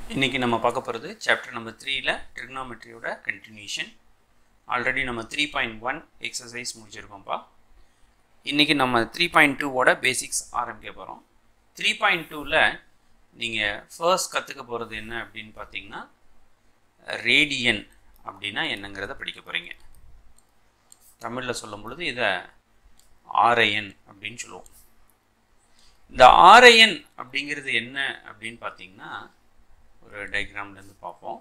இன்னைக்கு நம்ம பார்க்க போகிறது சாப்டர் நம்பர் 3ல ட்ரிகனோமெட்ரியோட கண்டினியூஷன். ஆல்ரெடி நம்ம 3.1 எக்ஸசைஸ் முடிச்சிருக்கோம்ப்பா. இன்றைக்கி நம்ம 3.2ஓட பேசிக்ஸ் ஆரம்பிக்க போகிறோம். 3.2ல் நீங்கள் ஃபர்ஸ்ட் கற்றுக்க போகிறது என்ன அப்படின்னு பார்த்தீங்கன்னா, ரேடியன் அப்படின்னா என்னங்கிறத படிக்க போகிறீங்க. தமிழில் சொல்லும் பொழுது இதை ஆரையன் அப்படின்னு சொல்லுவோம். இந்த ஆரையன் அப்படிங்கிறது என்ன அப்படின்னு பார்த்தீங்கன்னா, ஒரு டயக்ராம்லேருந்து பார்ப்போம்.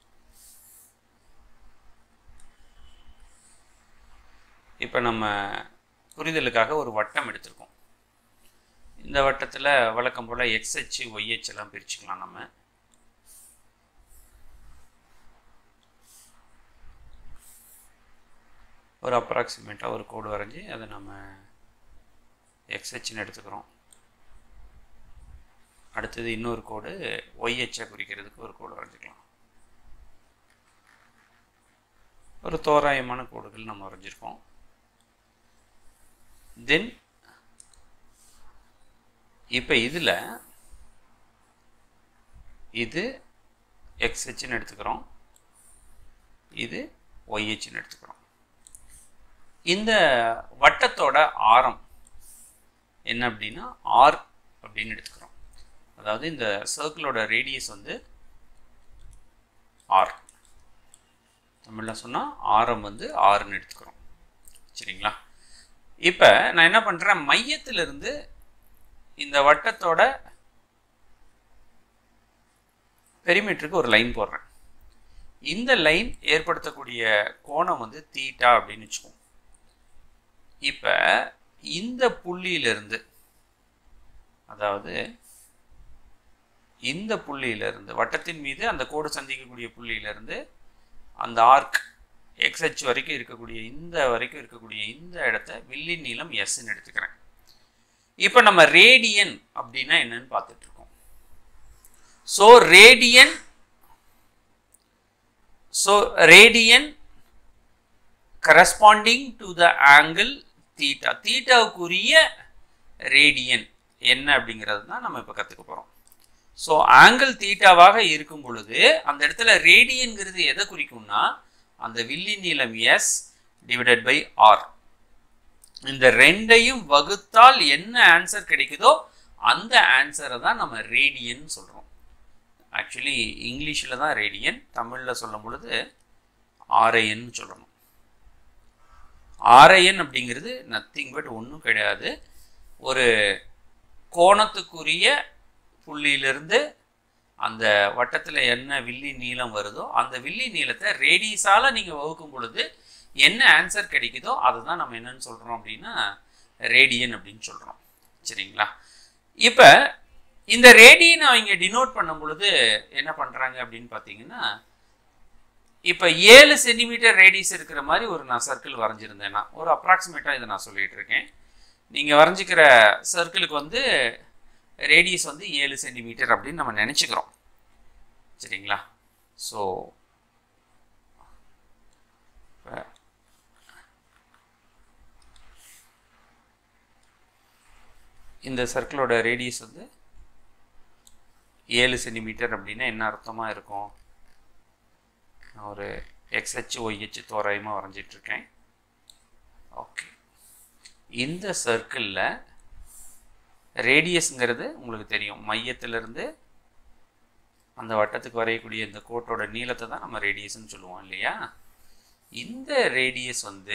இப்போ நம்ம புரிதலுக்காக ஒரு வட்டம் எடுத்திருக்கோம். இந்த வட்டத்தில் வழக்கம் போல் XH YH எல்லாம் பிரிச்சுக்கலாம். நம்ம ஒரு அப்ராக்சிமேட்டாக ஒரு கோடு வரைஞ்சி அதை நம்ம XHன்னு எடுத்துக்கிறோம். அடுத்தது இன்னொரு கோடு YHஐ குறிக்கிறதுக்கு ஒரு கோடு வரைஞ்சிக்கலாம். ஒரு தோராயமான கோடுகள் நம்ம வரைஞ்சிருக்கோம். தென் இப்போ இதில் இது XHன்னு எடுத்துக்கிறோம், இது YHன்னு எடுத்துக்கிறோம். இந்த வட்டத்தோட ஆரம் என்ன அப்படின்னா R அப்படின்னு எடுத்துக்கிறோம். அதாவது இந்த சர்க்கிளோட ரேடியஸ் வந்து R. தமிழில் சொன்னால் ஆரம் வந்து Rன்னு எடுத்துக்கிறோம். சரிங்களா? இப்போ நான் என்ன பண்ணுறேன், மையத்திலிருந்து இந்த வட்டத்தோட பெரிமீட்டருக்கு ஒரு லைன் போடுறேன். இந்த லைன் ஏற்படுத்தக்கூடிய கோணம் வந்து தீட்டா அப்படின்னு வச்சுக்கோம். இப்போ இந்த புள்ளியிலிருந்து, அதாவது இந்த புள்ளியிலிருந்து வட்டத்தின் மீது அந்த கோடு சந்திக்கக்கூடிய புள்ளியிலிருந்து அந்த ஆர்க் XH வரைக்கும் இருக்கக்கூடிய இந்த இடத்த வில்லி நீளம் Sன்னு எடுத்துக்கிறேன். இப்போ நம்ம ரேடியன் அப்படின்னா என்னன்னு பார்த்துட்டு இருக்கோம். So radian corresponding to the angle theta, தீட்டாவுக்குரிய ரேடியன் என்ன அப்படிங்கிறது தான் நம்ம இப்போ கற்றுக்க போகிறோம். ஸோ ஆங்கிள் தீட்டாவாக இருக்கும் பொழுது அந்த இடத்துல ரேடியன்கிறது எதை குறிக்கும்னா, அந்த வில்லி நீளம் S டிவைடட் பை R. இந்த ரெண்டையும் வகுத்தால் என்ன ஆன்சர் கிடைக்குதோ அந்த ஆன்சரை தான் நம்ம ரேடியன் சொல்கிறோம். ஆக்சுவலி இங்கிலீஷில் தான் ரேடியன், தமிழில் சொல்லும் பொழுது ஆரையன் சொல்லணும். ஆரையன் அப்படிங்கிறது நத்திங் பட் ஒன்றும் கிடையாது, ஒரு கோணத்துக்குரிய புள்ளியிலிருந்து அந்த வட்டத்தில் என்ன வில்லி நீளம் வருதோ அந்த வில்லி நீளத்தை ரேடியஸால் நீங்கள் வகுக்கும் பொழுது என்ன ஆன்சர் கிடைக்குதோ அதை தான் நம்ம என்னன்னு சொல்கிறோம் அப்படின்னா ரேடியன் அப்படின்னு சொல்கிறோம். சரிங்களா? இப்போ இந்த ரேடியனை அவங்க டினோட் பண்ணும் பொழுது என்ன பண்ணுறாங்க அப்படின்னு பார்த்தீங்கன்னா, இப்போ 7 சென்டிமீட்டர் ரேடியஸ் இருக்கிற மாதிரி ஒரு நான் சர்க்கிள் வரைஞ்சிருந்தேன்னா, ஒரு அப்ராக்சிமேட்டாக இதை நான் சொல்லிகிட்டு இருக்கேன். நீங்கள் வரைஞ்சிக்கிற சர்க்கிளுக்கு வந்து ரேடியஸ் வந்து 7 சென்டிமீட்டர் அப்படின்னு நம்ம நினச்சிக்கிறோம். சரிங்களா? ஸோ இந்த சர்க்கிளோட ரேடியஸ் வந்து 7 சென்டிமீட்டர் அப்படின்னா என்ன அர்த்தமாக இருக்கும்? நான் ஒரு XH YH தோராயமாக வரைஞ்சிட்ருக்கேன். ஓகே, இந்த சர்க்கிளில் ரேடியஸ்ங்கிறது உங்களுக்கு தெரியும், மையத்திலிருந்து அந்த வட்டத்துக்கு வரையக்கூடிய இந்த கோட்டோட நீளத்தை தான் நம்ம ரேடியஸ்ன்னு சொல்லுவோம் இல்லையா? இந்த ரேடியஸ் வந்து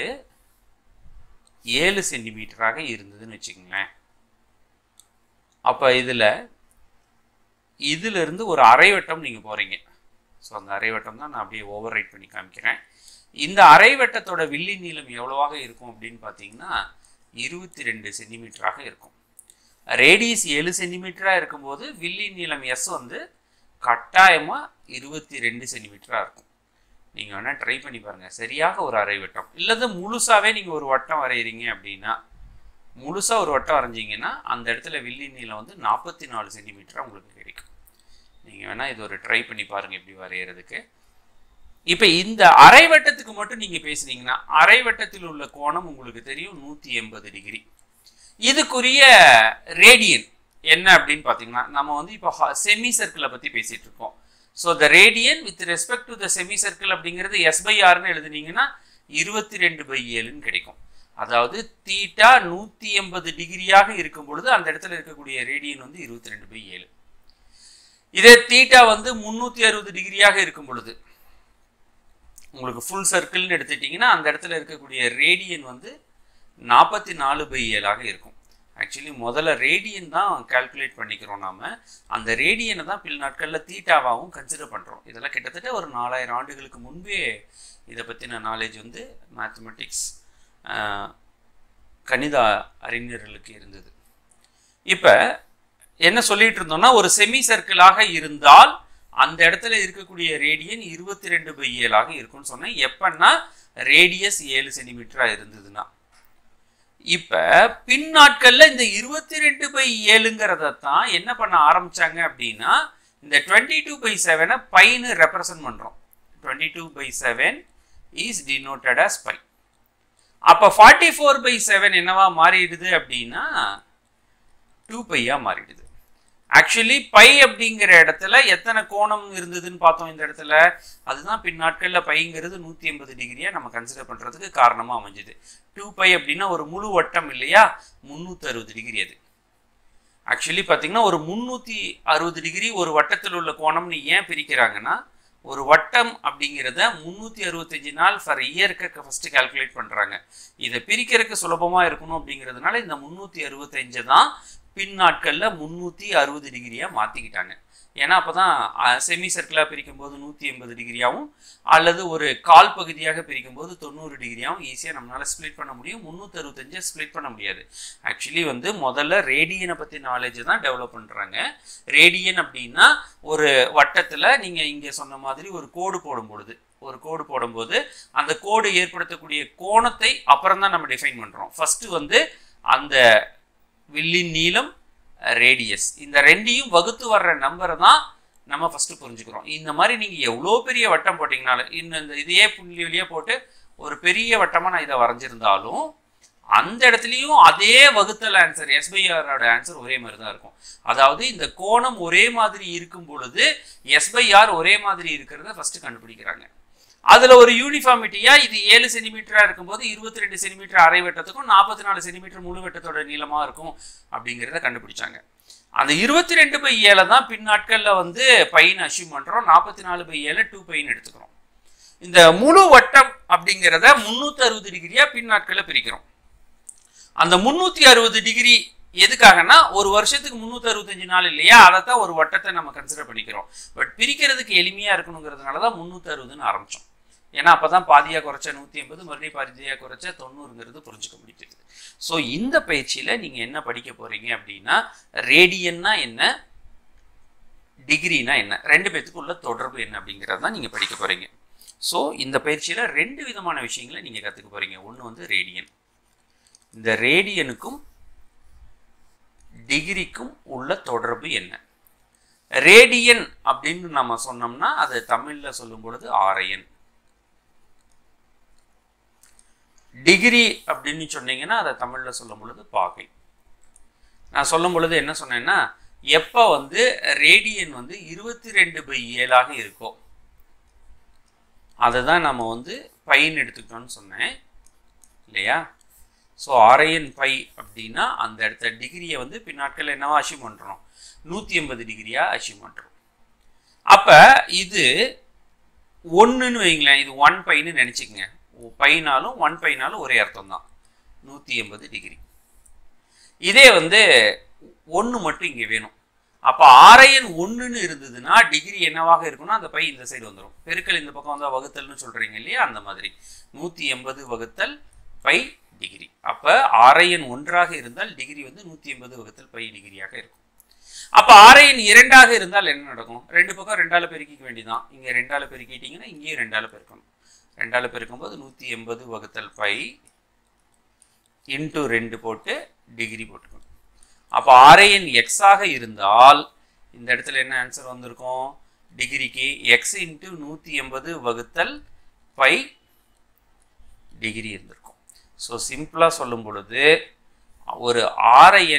7 சென்டிமீட்டராக இருந்ததுன்னு வச்சுக்கோங்களேன். அப்போ இதிலிருந்து ஒரு அரைவட்டம் நீங்கள் போகிறீங்க. ஸோ அந்த அரைவட்டம் தான் நான் அப்படியே ஓவர் ரைட் பண்ணி காமிக்கிறேன். இந்த அரைவட்டத்தோட வில்லி நீளம் எவ்வளவாக இருக்கும் அப்படின்னு பார்த்தீங்கன்னா 22 சென்டிமீட்டராக இருக்கும். ரேடியஸ் 7 சென்டிமீட்டராக இருக்கும்போது வில்லி நீளம் S வந்து கட்டாயமாக 22 சென்டிமீட்டராக இருக்கும். நீங்கள் வேணால் ட்ரை பண்ணி பாருங்கள். சரியாக ஒரு அரைவட்டம் இல்லது முழுசாகவே நீங்கள் ஒரு வட்டம் வரைகிறீங்க அப்படின்னா, முழுசாக ஒரு வட்டம் வரைஞ்சிங்கன்னா அந்த இடத்துல வில்லி நீளம் வந்து 44 சென்டிமீட்டராக உங்களுக்கு கிடைக்கும். நீங்கள் வேணால் இது ஒரு ட்ரை பண்ணி பாருங்கள் எப்படி வரைகிறதுக்கு. இப்போ இந்த அரைவட்டத்துக்கு மட்டும் நீங்கள் பேசுனீங்கன்னா அரைவட்டத்தில் உள்ள கோணம் உங்களுக்கு தெரியும் 180 டிகிரி. இதுக்குரிய ரேடியன் என்ன அப்படின்னு பார்த்தீங்கன்னா, நம்ம வந்து இப்போ செமி சர்க்கிளை பற்றி பேசிகிட்டு இருக்கோம். So the radian with respect to the semi circle அப்படிங்கிறது S/Rன்னு எழுதுனீங்கன்னா 22/7 கிடைக்கும். அதாவது தீட்டா 180 டிகிரியாக இருக்கும் பொழுது அந்த இடத்துல இருக்கக்கூடிய ரேடியன் வந்து 22/7. இதே தீட்டா வந்து 360 டிகிரியாக இருக்கும் பொழுது உங்களுக்கு ஃபுல் சர்க்கிள்னு எடுத்துட்டீங்கன்னா அந்த இடத்துல இருக்கக்கூடிய ரேடியன் வந்து 44/7 இருக்கும். ஆக்சுவலி முதல்ல ரேடியன் தான் கால்குலேட் பண்ணிக்கிறோம் நாம. அந்த ரேடியனை தான் பில் நாட்களில் தீட்டாவாகவும் கன்சிடர் பண்ணுறோம். இதெல்லாம் கிட்டத்தட்ட ஒரு 4000 ஆண்டுகளுக்கு முன்பே இதை பற்றின நாலேஜ் வந்து மேத்தமெட்டிக்ஸ் கணித அறிஞர்களுக்கு இருந்தது. இப்போ என்ன சொல்லிட்டு இருந்தோம்னா, ஒரு செமி சர்க்கிளாக இருந்தால் அந்த இடத்துல இருக்கக்கூடிய ரேடியன் 22/7 இருக்கும்னு சொன்னேன். எப்பன்னா ரேடியஸ் 7 சென்டிமீட்டரா இருந்ததுன்னா. இப்ப பின் நாட்கள்ல இந்த 22/7ங்கிறத தான் என்ன பண்ண ஆரம்பிச்சாங்க அப்படின்னா, இந்த 22/7 பைன்னு ரெப்ரசன்ட் பண்றோம். 22/7 is denoted as pi. அப்ப 44/7 என்னவா மாறிடுது அப்படின்னா 2π மாறிடுது. ஆக்சுவலி பை அப்படிங்கிற இடத்துல எத்தனை கோணம் இருந்ததுன்னு பார்த்தோம் இந்த இடத்துல. அதுதான் பின் நாட்கள்ல பைங்கிறது 180 டிகிரியா நம்ம கன்சிடர் பண்றதுக்கு காரணமா அமைஞ்சுது. 2π அப்படின்னா ஒரு முழு வட்டம் இல்லையா, 360 டிகிரி. அது ஆக்சுவலி பார்த்தீங்கன்னா ஒரு 360 டிகிரி ஒரு வட்டத்தில் உள்ள கோணம்னு ஏன் பிரிக்கிறாங்கன்னா, ஒரு வட்டம் அப்படிங்கிறத 365 நாள் ஃபார் இயருக்கு ஃபர்ஸ்ட் கால்குலேட் பண்றாங்க. இதை பிரிக்கிறதுக்கு சுலபமா இருக்கணும் அப்படிங்கிறதுனால இந்த 365 தான் பின் நாட்கள்ல 360 டிகிரியா மாத்திக்கிட்டாங்க. ஏன்னா அப்பதான் செமி சர்க்கிளா பிரிக்கும் போது 180 டிகிரியாவும் அல்லது ஒரு கால் பகுதியாக பிரிக்கும் போது 90 டிகிரியாவும் ஈஸியா நம்மளால ஸ்பிளிட் பண்ண முடியும். 365 ஸ்பிளிட் பண்ண முடியாது. ஆக்சுவலி வந்து முதல்ல ரேடியனை பத்தி நாலேஜ் தான் டெவலப் பண்றாங்க. ரேடியன் அப்படின்னா ஒரு வட்டத்துல நீங்க இங்க சொன்ன மாதிரி ஒரு கோடு போடும்போது அந்த கோடு ஏற்படுத்தக்கூடிய கோணத்தை அப்புறம் தான் நம்ம டிஃபைன் பண்றோம். ஃபர்ஸ்ட் வந்து அந்த வில்லின் நீளம், ரேடியஸ், இந்த ரெண்டையும் வகுத்து வர்ற நம்பரை தான் நம்ம ஃபர்ஸ்ட் புரிஞ்சுக்கிறோம். இந்த மாதிரி நீங்க எவ்வளோ பெரிய வட்டம் போட்டீங்கனாலும், இந்த இதையே புள்ளி வழியா போட்டு ஒரு பெரிய வட்டமா நான் இதை வரைஞ்சிருந்தாலும் அந்த இடத்துலையும் அதே வகுத்தல் ஆன்சர் S/Rோட ஆன்சர் ஒரே மாதிரி தான் இருக்கும். அதாவது இந்த கோணம் ஒரே மாதிரி இருக்கும் பொழுது S/R ஒரே மாதிரி இருக்கிறத ஃபர்ஸ்ட் கண்டுபிடிக்கிறாங்க. அதுல ஒரு யூனிஃபார்மிட்டியா இது 7 சென்டிமீட்டரா இருக்கும்போது 22 சென்டிமீட்டர் அரை வட்டத்துக்கும் 44 சென்டிமீட்டர் முழு வட்டத்தோட நீளமா இருக்கும் அப்படிங்கிறத கண்டுபிடிச்சாங்க. அந்த 22/7 தான் பின் நாட்கள்ல வந்து பைன்னு அசியூம் பண்றோம். 44/7 2πன்னு எடுத்துக்கிறோம். இந்த முழு வட்டம் அப்படிங்கிறத 360 டிகிரியா பின் நாட்கள்ல பிரிக்கிறோம். அந்த 360 டிகிரி எதுக்காகனா, ஒரு வருஷத்துக்கு 365 நாள் இல்லையா, அதைத்தான் ஒரு வட்டத்தை நம்ம கன்சிடர் பண்ணிக்கிறோம். பட் பிரிக்கிறதுக்கு எளிமையா இருக்கணுங்கிறதுனாலதான் 360ன்னு ஆரம்பிச்சோம். ஏன்னா அப்பதான் பாதியா குறைச்ச 180, மறுபடியும் பாதியா குறைச்ச 90ங்கிறது புரிஞ்சுக்க முடியுது. ஸோ இந்த பயிற்சியில நீங்க என்ன படிக்க போறீங்க அப்படின்னா, ரேடியன்னா என்ன, டிகிரினா என்ன, ரெண்டு பேத்துக்கு உள்ள தொடர்பு என்ன அப்படிங்கிறதான் நீங்க படிக்க போறீங்க. ஸோ இந்த பயிற்சியில 2 விதமான விஷயங்களை நீங்க கத்துக்க போறீங்க. ஒன்று வந்து ரேடியன். இந்த ரேடியனுக்கும் டிகிரிக்கும் உள்ள தொடர்பு என்ன. ரேடியன் அப்படின்னு நம்ம சொன்னோம்னா அது தமிழ்ல சொல்லும் பொழுது RN. டிகிரி அப்படின்னு சொன்னீங்கன்னா அதை தமிழ்ல சொல்லும் பொழுது பாகை. நான் சொல்லும் பொழுது என்ன சொன்னேன்னா, எப்ப வந்து ரேடியன் வந்து 22/7 இருக்கோ அதுதான் நம்ம வந்து பைன்னு எடுத்துக்கிட்டோம்னு சொன்னேன் இல்லையா. ஸோ RN பை அப்படின்னா அந்த இடத்த டிகிரியை வந்து பின்னாட்கள் என்னவா அச்சீவ் பண்ணுறோம், 180 டிகிரியா அச்சீவ் பண்ணுறோம். அப்போ இது 1ன்னு வைங்களேன், இது 1 பைன்னு நினச்சிக்கங்க. பைனாலும் 1 பைனாலும் ஒரே அர்த்தம் தான், 180 டிகிரி. இதே வந்து 1 மட்டும் இங்கே வேணும். அப்போ RN 1ன்னு இருந்ததுன்னா டிகிரி என்னவாக இருக்குன்னா அந்த பை இந்த சைடு வந்துடும். பெருக்கல் இந்த பக்கம் வந்தால் வகுத்தல்னு சொல்கிறீங்க இல்லையா, அந்த மாதிரி 180 வகுத்தல் பை டிகிரி. அப்போ RN 1ஆக இருந்தால் டிகிரி வந்து 180 வகுத்தல் பை டிகிரியாக இருக்கும். அப்போ RN 2ஆக இருந்தால் என்ன நடக்கும், ரெண்டு பக்கம் 2ஆல் பெருக்கிக்க வேண்டியதான். இங்கே 2ஆல் பெருக்கிட்டீங்கன்னா இங்கேயும் 2ஆல் பெருக்கணும். 2ஆல் பெருக்கும்போது 180 வகுத்தல் பை இன்ட்டு 2 போட்டு டிகிரி போட்டுக்கணும். அப்போ RN x ஆக இருந்தால் இந்த இடத்துல என்ன ஆன்சர் வந்திருக்கும், டிகிரிக்கு x இன்ட்டு 180 வகுத்தல் பை டிகிரி இருந்திருக்கும். ஸோ சிம்பிளாக சொல்லும் பொழுது ஒரு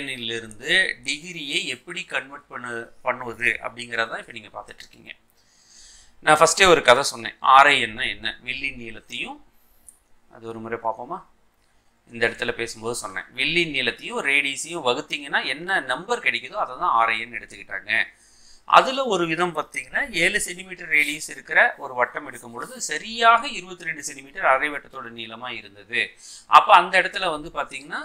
RNலிருந்து டிகிரியை எப்படி கன்வெர்ட் பண்ணுவது அப்படிங்கிறதான் இப்போ நீங்கள் பார்த்துட்டு இருக்கீங்க. நான் ஃபஸ்ட்டே ஒரு கதை சொன்னேன். RIன்னா என்ன, வில்லின் நீளத்தையும், அது ஒரு முறை பார்ப்போமா, இந்த இடத்துல பேசும்போது சொன்னேன், வில்லின் நீளத்தையும் ரேடியஸையும் வகுத்தீங்கன்னா என்ன நம்பர் கிடைக்குதோ அதை தான் RIன்னு எடுத்துக்கிட்டாங்க. அதில் ஒரு விதம் பார்த்தீங்கன்னா 7 சென்டிமீட்டர் ரேடியஸ் இருக்கிற ஒரு வட்டம் எடுக்கும் பொழுது சரியாக 22 சென்டிமீட்டர் அரை வட்டத்தோட நீளமாக இருந்தது. அப்போ அந்த இடத்துல வந்து பார்த்தீங்கன்னா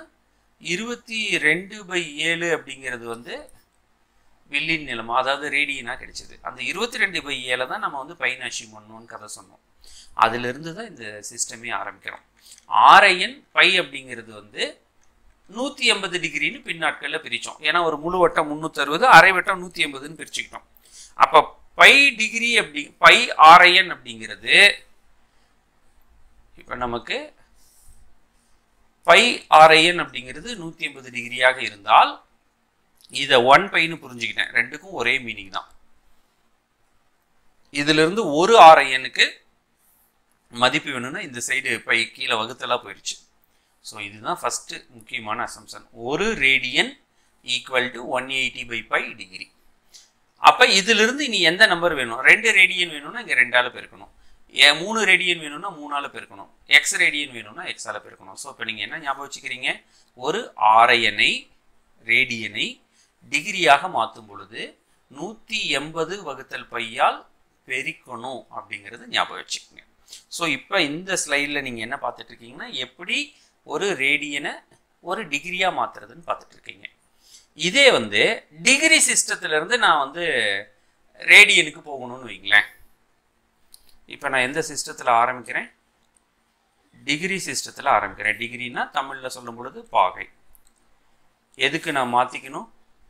22/7 அப்படிங்கிறது வந்து வில்லின் நீளமாக, அதாவது ரேடியனாக கிடைச்சிது. அந்த 22/7 தான் நம்ம வந்து பைன்னு அச்சீவ் பண்ணணும்னு கதை சொன்னோம். அதிலிருந்து தான் இந்த சிஸ்டமே ஆரம்பிக்கிறோம். RIN பை அப்படிங்கிறது வந்து 180 டிகிரின்னு பின்னாட்களில் பிரித்தோம். ஏன்னா ஒரு முழு வட்டம் 360, அரை வட்டம் 180ன்னு பிரிச்சுக்கிட்டோம். அப்போ பை டிகிரி பை RIN அப்படிங்கிறது இப்போ நமக்கு பை RIN அப்படிங்கிறது 180 டிகிரியாக இருந்தால் இதை 1 பைன்னு புரிஞ்சுக்கிட்டேன். ரெண்டுக்கும் ஒரே மீனிங் தான். இதிலிருந்து ஒரு RINக்கு மதிப்பு வேணும்னா இந்த சைடு பை கீழே வகுத்தலாம் போயிடுச்சு. ஸோ இதுதான் ஃபஸ்ட்டு முக்கியமான அசம்ஷன். ஒரு ரேடியன் ஈக்குவல் டு 180/π டிகிரி. அப்போ இதிலிருந்து இனி எந்த நம்பர் வேணும், 2 ரேடியன் வேணும்னா இங்கே 2ஆல் பெருக்கணும், 3 ரேடியன் வேணும்னா 3ஆல் பெருக்கணும், எக்ஸ் ரேடியன் வேணும்னா எக்ஸால் பெருக்கணும். ஸோ இப்போ நீங்கள் என்ன ஞாபகம் வச்சுக்கிறீங்க, ஒரு RIனை ரேடியனை டிகிரியாக மாற்றும் பொழுது 180/πயால் பெருக்கணும் அப்படிங்கிறது ஞாபகம் வச்சுக்கோங்க. ஸோ இப்போ இந்த ஸ்லைடில் நீங்கள் என்ன பார்த்துட்டு இருக்கீங்கன்னா எப்படி ஒரு ரேடியனை ஒரு டிகிரியாக மாற்றுறதுன்னு பார்த்துட்டு இருக்கீங்க. இதே வந்து டிகிரி சிஸ்டத்துலேருந்து நான் வந்து ரேடியனுக்கு போகணும்னு வைங்களேன். இப்போ நான் எந்த சிஸ்டத்தில் ஆரம்பிக்கிறேன், டிகிரி சிஸ்டத்தில் ஆரம்பிக்கிறேன். டிகிரினா தமிழில் சொல்லும் பொழுது பாகை. எதுக்கு நான் மாற்றிக்கணும்,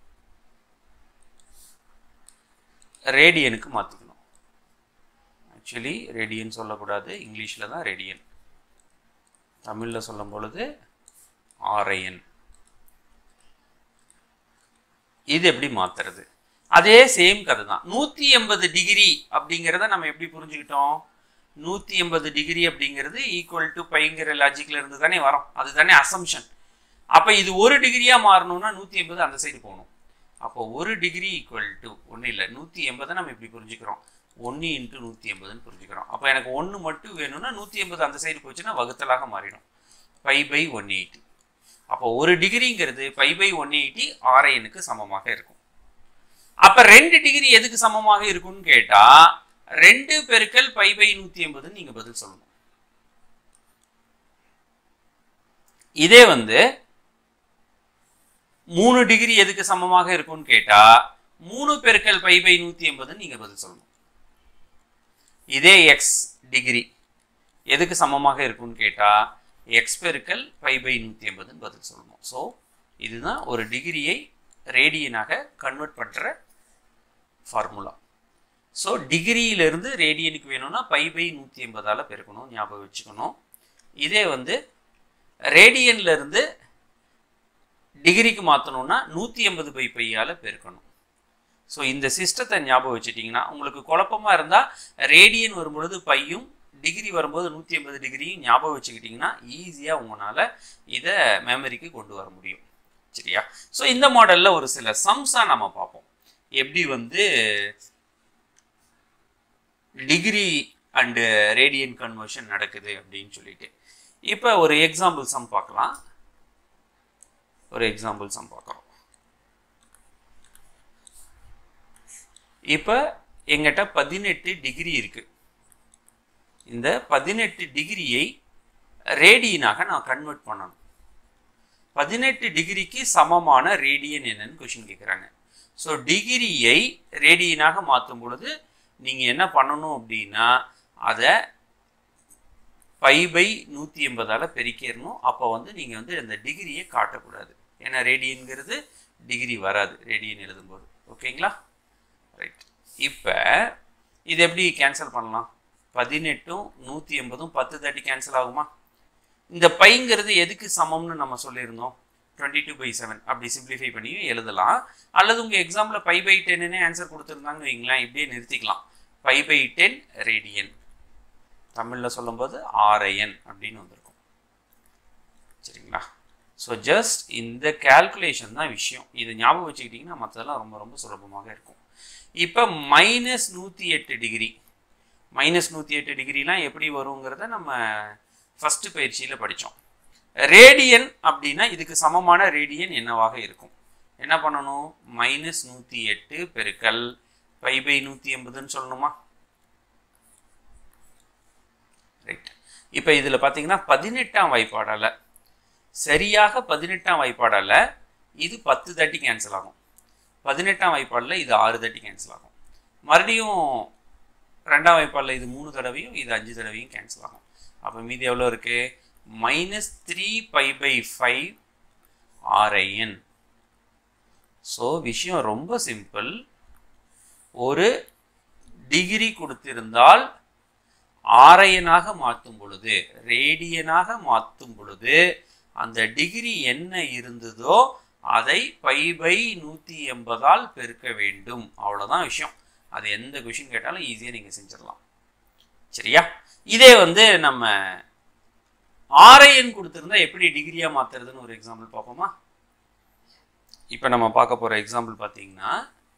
ரேடியனுக்கு மாற்றிக்கணும். ஆக்சுவலி ரேடியன் சொல்லக்கூடாது, இங்கிலீஷில் தான் ரேடியன், தமிழில் சொல்லும் பொழுது RIN. இது எப்படி மாற்றுறது, அதே சேம் கதை தான். 180 டிகிரி அப்படிங்கிறத நம்ம எப்படி புரிஞ்சுக்கிட்டோம், 180 டிகிரி அப்படிங்கிறது ஈக்குவல் டு பைங்கிற லாஜிக்கில் இருந்து தானே வரும், அதுதானே அசம்ஷன். அப்போ இது ஒரு டிகிரியாக மாறணும்னா 180 அந்த சைடு போகணும். அப்போ ஒரு டிகிரி ஈக்குவல் டு ஒன்றும் இல்லை, 180 நம்ம இப்படி புரிஞ்சுக்கிறோம், 1 × 180ன்னு புரிஞ்சுக்கிறோம். அப்போ எனக்கு 1 மட்டும் வேணும்னா 180 அந்த சைடு போச்சுன்னா வகுத்தலாக மாறிடும், π/180. அப்போ ஒரு டிகிரிங்கிறது π/180 RIனுக்கு சமமாக இருக்கும். அப்போ 2 டிகிரி எதுக்கு சமமாக இருக்கும்னு கேட்டால் 2 பெருக்கல் π/180ன்னு நீங்கள் பதில் சொல்லணும். இதே வந்து 3 டிகிரி எதுக்கு சமமாக இருக்கும்னு கேட்டால் 3 பெருக்கல் π/180ன்னு நீங்கள் பதில் சொல்லணும். இதே எக்ஸ் டிகிரி எதுக்கு சமமாக இருக்கும்னு கேட்டால் எக்ஸ் பெருக்கல் π/180ன்னு பதில் சொல்லணும். ஸோ இதுதான் ஒரு டிகிரியை ரேடியனாக கன்வெர்ட் பண்ணுற ஃபார்முலா. ஸோ டிகிரியிலிருந்து ரேடியனுக்கு வேணும்னா π/180ஆல் பெருக்கணும், ஞாபகம் வச்சுக்கணும். இதே வந்து ரேடியன்லேருந்து டிகிரிக்கு மாற்றணும்னா 180/πயால் பெருக்கணும். ஸோ இந்த சிஸ்டத்தை ஞாபகம் வச்சுட்டிங்கன்னா உங்களுக்கு குழப்பமாக இருந்தால் ரேடியன் வரும்பொழுது பையும் டிகிரி வரும்போது 180 டிகிரியும் ஞாபகம் வச்சுக்கிட்டிங்கன்னா ஈஸியாக உங்களால் இதை மெமரிக்கு கொண்டு வர முடியும். சரியா? ஸோ இந்த மாடலில் ஒரு சில சம்ஸாக நம்ம பார்ப்போம், எப்படி வந்து டிகிரி அண்டு ரேடியன் கன்வர்ஷன் நடக்குது அப்படின்னு சொல்லிட்டு. இப்போ ஒரு எக்ஸாம்பிள் சம் பார்க்கலாம். ஒரு எக்ஸாம்பிள் சம் பார்க்குறோம். இப்போ எங்கிட்ட 18 டிகிரி இருக்கு. இந்த 18 டிகிரியை ரேடியனாக நான் கன்வெர்ட் பண்ணணும். 18 டிகிரிக்கு சமமான ரேடியன் என்னன்னு கொஸ்டின் கேட்குறாங்க. ஸோ டிகிரியை ரேடியனாக மாற்றும் பொழுது நீங்கள் என்ன பண்ணணும் அப்படின்னா அதை π/180ஆல் பெருக்கிடணும். அப்போ வந்து நீங்கள் வந்து அந்த டிகிரியை காட்டக்கூடாது, ஏன்னா ரேடியன்கிறது டிகிரி வராது ரேடியன் எழுதும்போது. ஓகேங்களா? ரைட். இப்போ இது எப்படி கேன்சல் பண்ணலாம், 18ம் 180ம் 10 30 கேன்சல் ஆகுமா? இந்த பைங்கிறது எதுக்கு சமம்னு நம்ம சொல்லியிருந்தோம், 22/7. அப்படி சிம்பிளிஃபை பண்ணியும் எழுதலாம். அல்லது உங்கள் எக்ஸாம்பிள் π/10ன்னு ஆன்சர் கொடுத்துருந்தாங்கன்னு வைங்களேன், இப்படியே நிறுத்திக்கலாம். π/10 ரேடியன், தமிழில் சொல்லும்போது RIN அப்படின்னு வந்திருக்கும். சரிங்களா? ஸோ ஜஸ்ட் இந்த கேல்குலேஷன் தான் விஷயம். இது ஞாபகம் வச்சுக்கிட்டிங்கன்னா மற்றதெல்லாம் ரொம்ப ரொம்ப சுலபமாக இருக்கும். இப்போ -108 டிகிரி -108 டிகிரிலாம் எப்படி வருங்கிறத நம்ம ஃபர்ஸ்ட் பயிற்சியில் படித்தோம். ரேடியன் அப்படின்னா இதுக்கு சமமான ரேடியன் என்னவாக இருக்கும்? என்ன பண்ணணும்? -108 பெருக்கல் π/180ன்னு சொல்லணுமா? ரைட். இப்போ இதில் பார்த்தீங்கன்னா 18ஆம் வாய்ப்பாடால், சரியாக 18ஆம் வாய்ப்பாடால் இது 10 தட்டி கேன்சல் ஆகும். 18ஆம் வாய்ப்பாடில் இது 6 தட்டி கேன்சல் ஆகும். மறுபடியும் 2ஆம் வாய்ப்பாடில் இது 3 தடவையும் இது 5 தடவையும் கேன்சல் ஆகும். அப்போ மீதி எவ்வளோ இருக்கு? -3π/5 RIN. ஸோ விஷயம் ரொம்ப சிம்பிள். ஒரு டிகிரி கொடுத்திருந்தால் RIN-ஆக மாற்றும் பொழுது, ரேடியனாக மாற்றும் பொழுது அந்த டிகிரி என்ன இருந்ததோ அதை π/180ஆல் பெருக்க வேண்டும். அவ்வளோதான் விஷயம். அது எந்த கொஷின் கேட்டாலும் ஈஸியாக நீங்கள் செஞ்சிடலாம். சரியா? இதே வந்து நம்ம RIN கொடுத்துருந்தா எப்படி டிகிரியாக மாற்றுறதுன்னு ஒரு எக்ஸாம்பிள் பார்ப்போமா? இப்போ நம்ம பார்க்க போகிற எக்ஸாம்பிள் பார்த்தீங்கன்னா,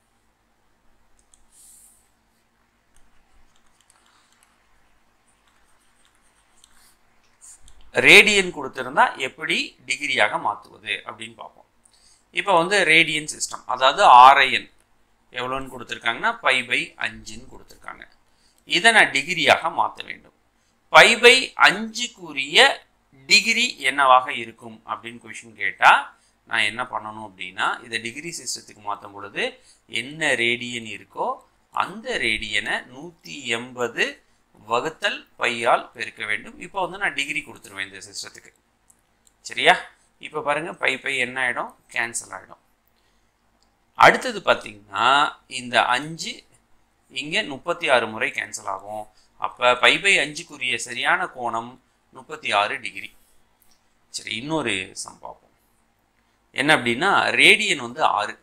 ரேடியன் கொடுத்திருந்தா எப்படி டிகிரியாக மாற்றுவது அப்படின்னு பார்ப்போம். இப்போ வந்து ரேடியன் சிஸ்டம், அதாவது RIN எவ்வளோன்னு கொடுத்துருக்காங்கன்னா π/5ன்னு கொடுத்துருக்காங்க. இதை நான் டிகிரியாக மாற்ற வேண்டும். π/5க்குரிய டிகிரி என்னவாக இருக்கும் அப்படின்னு கொஷின் கேட்டால் நான் என்ன பண்ணணும் அப்படின்னா, இதை டிகிரி சிஸ்டத்துக்கு மாற்றும் பொழுது என்ன ரேடியன் இருக்கோ அந்த ரேடியனை 180 வகுத்தல் π-ஆல் பெருக்க வேண்டும். இப்போ வந்து நான் டிகிரி கொடுத்துருவேன் இந்த சிஸ்டத்துக்கு. சரியா? இப்போ பாருங்கள், π என்ன ஆகிடும்? கேன்சல் ஆகிடும். அடுத்தது பார்த்தீங்கன்னா இந்த 5 இங்கே 36 முறை கேன்சல் ஆகும். அப்போ π/5க்குரிய சரியான கோணம் 36 டிகிரி. சரி, இன்னொரு சம் பார்ப்போம். என்ன அப்படின்னா, ரேடியன் வந்து 6.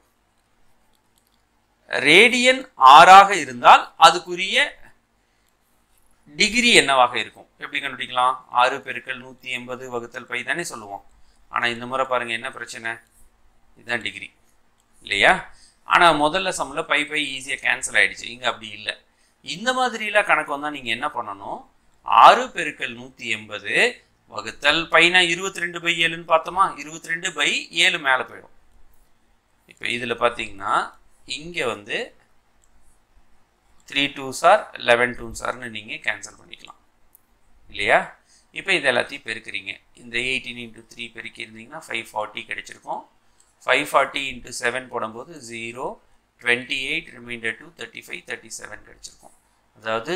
ரேடியன் 6ஆக இருந்தால் அதுக்குரிய டிகிரி என்னவாக இருக்கும்? எப்படி கண்டுபிடிக்கலாம்? 6 பெருக்கல் 180 வகுத்தல் π தானே சொல்லுவோம். ஆனால் இந்த முறை பாருங்கள் என்ன பிரச்சனை? இதுதான் டிகிரி இல்லையா? ஆனால் முதல்ல சம்மில் π ஈஸியாக கேன்சல் ஆகிடுச்சு. இங்கே அப்படி இல்லை. இந்த மாதிரிலாம் கணக்கு வந்தால் நீங்கள் என்ன பண்ணணும்? 6 பெருக்கல் 180 வகுத்தல் πனா 22/7ன்னு பார்த்தோமா? 22/7 மேலே போயிடும். இப்போ இதில் பார்த்தீங்கன்னா இங்கே வந்து 3 2s are 11 2s are நீங்கள் கேன்சல் பண்ணிக்கலாம் இல்லையா? இப்போ இது எல்லாத்தையும் பெருக்கிறீங்க. இந்த 18 × 3 பெருக்கியிருந்தீங்கன்னா 540 கிடைச்சிருக்கும். 540 × 7 போடும்போது 0 28 ரிமைண்டர் 2 35 37 கிடைச்சிருக்கும். அதாவது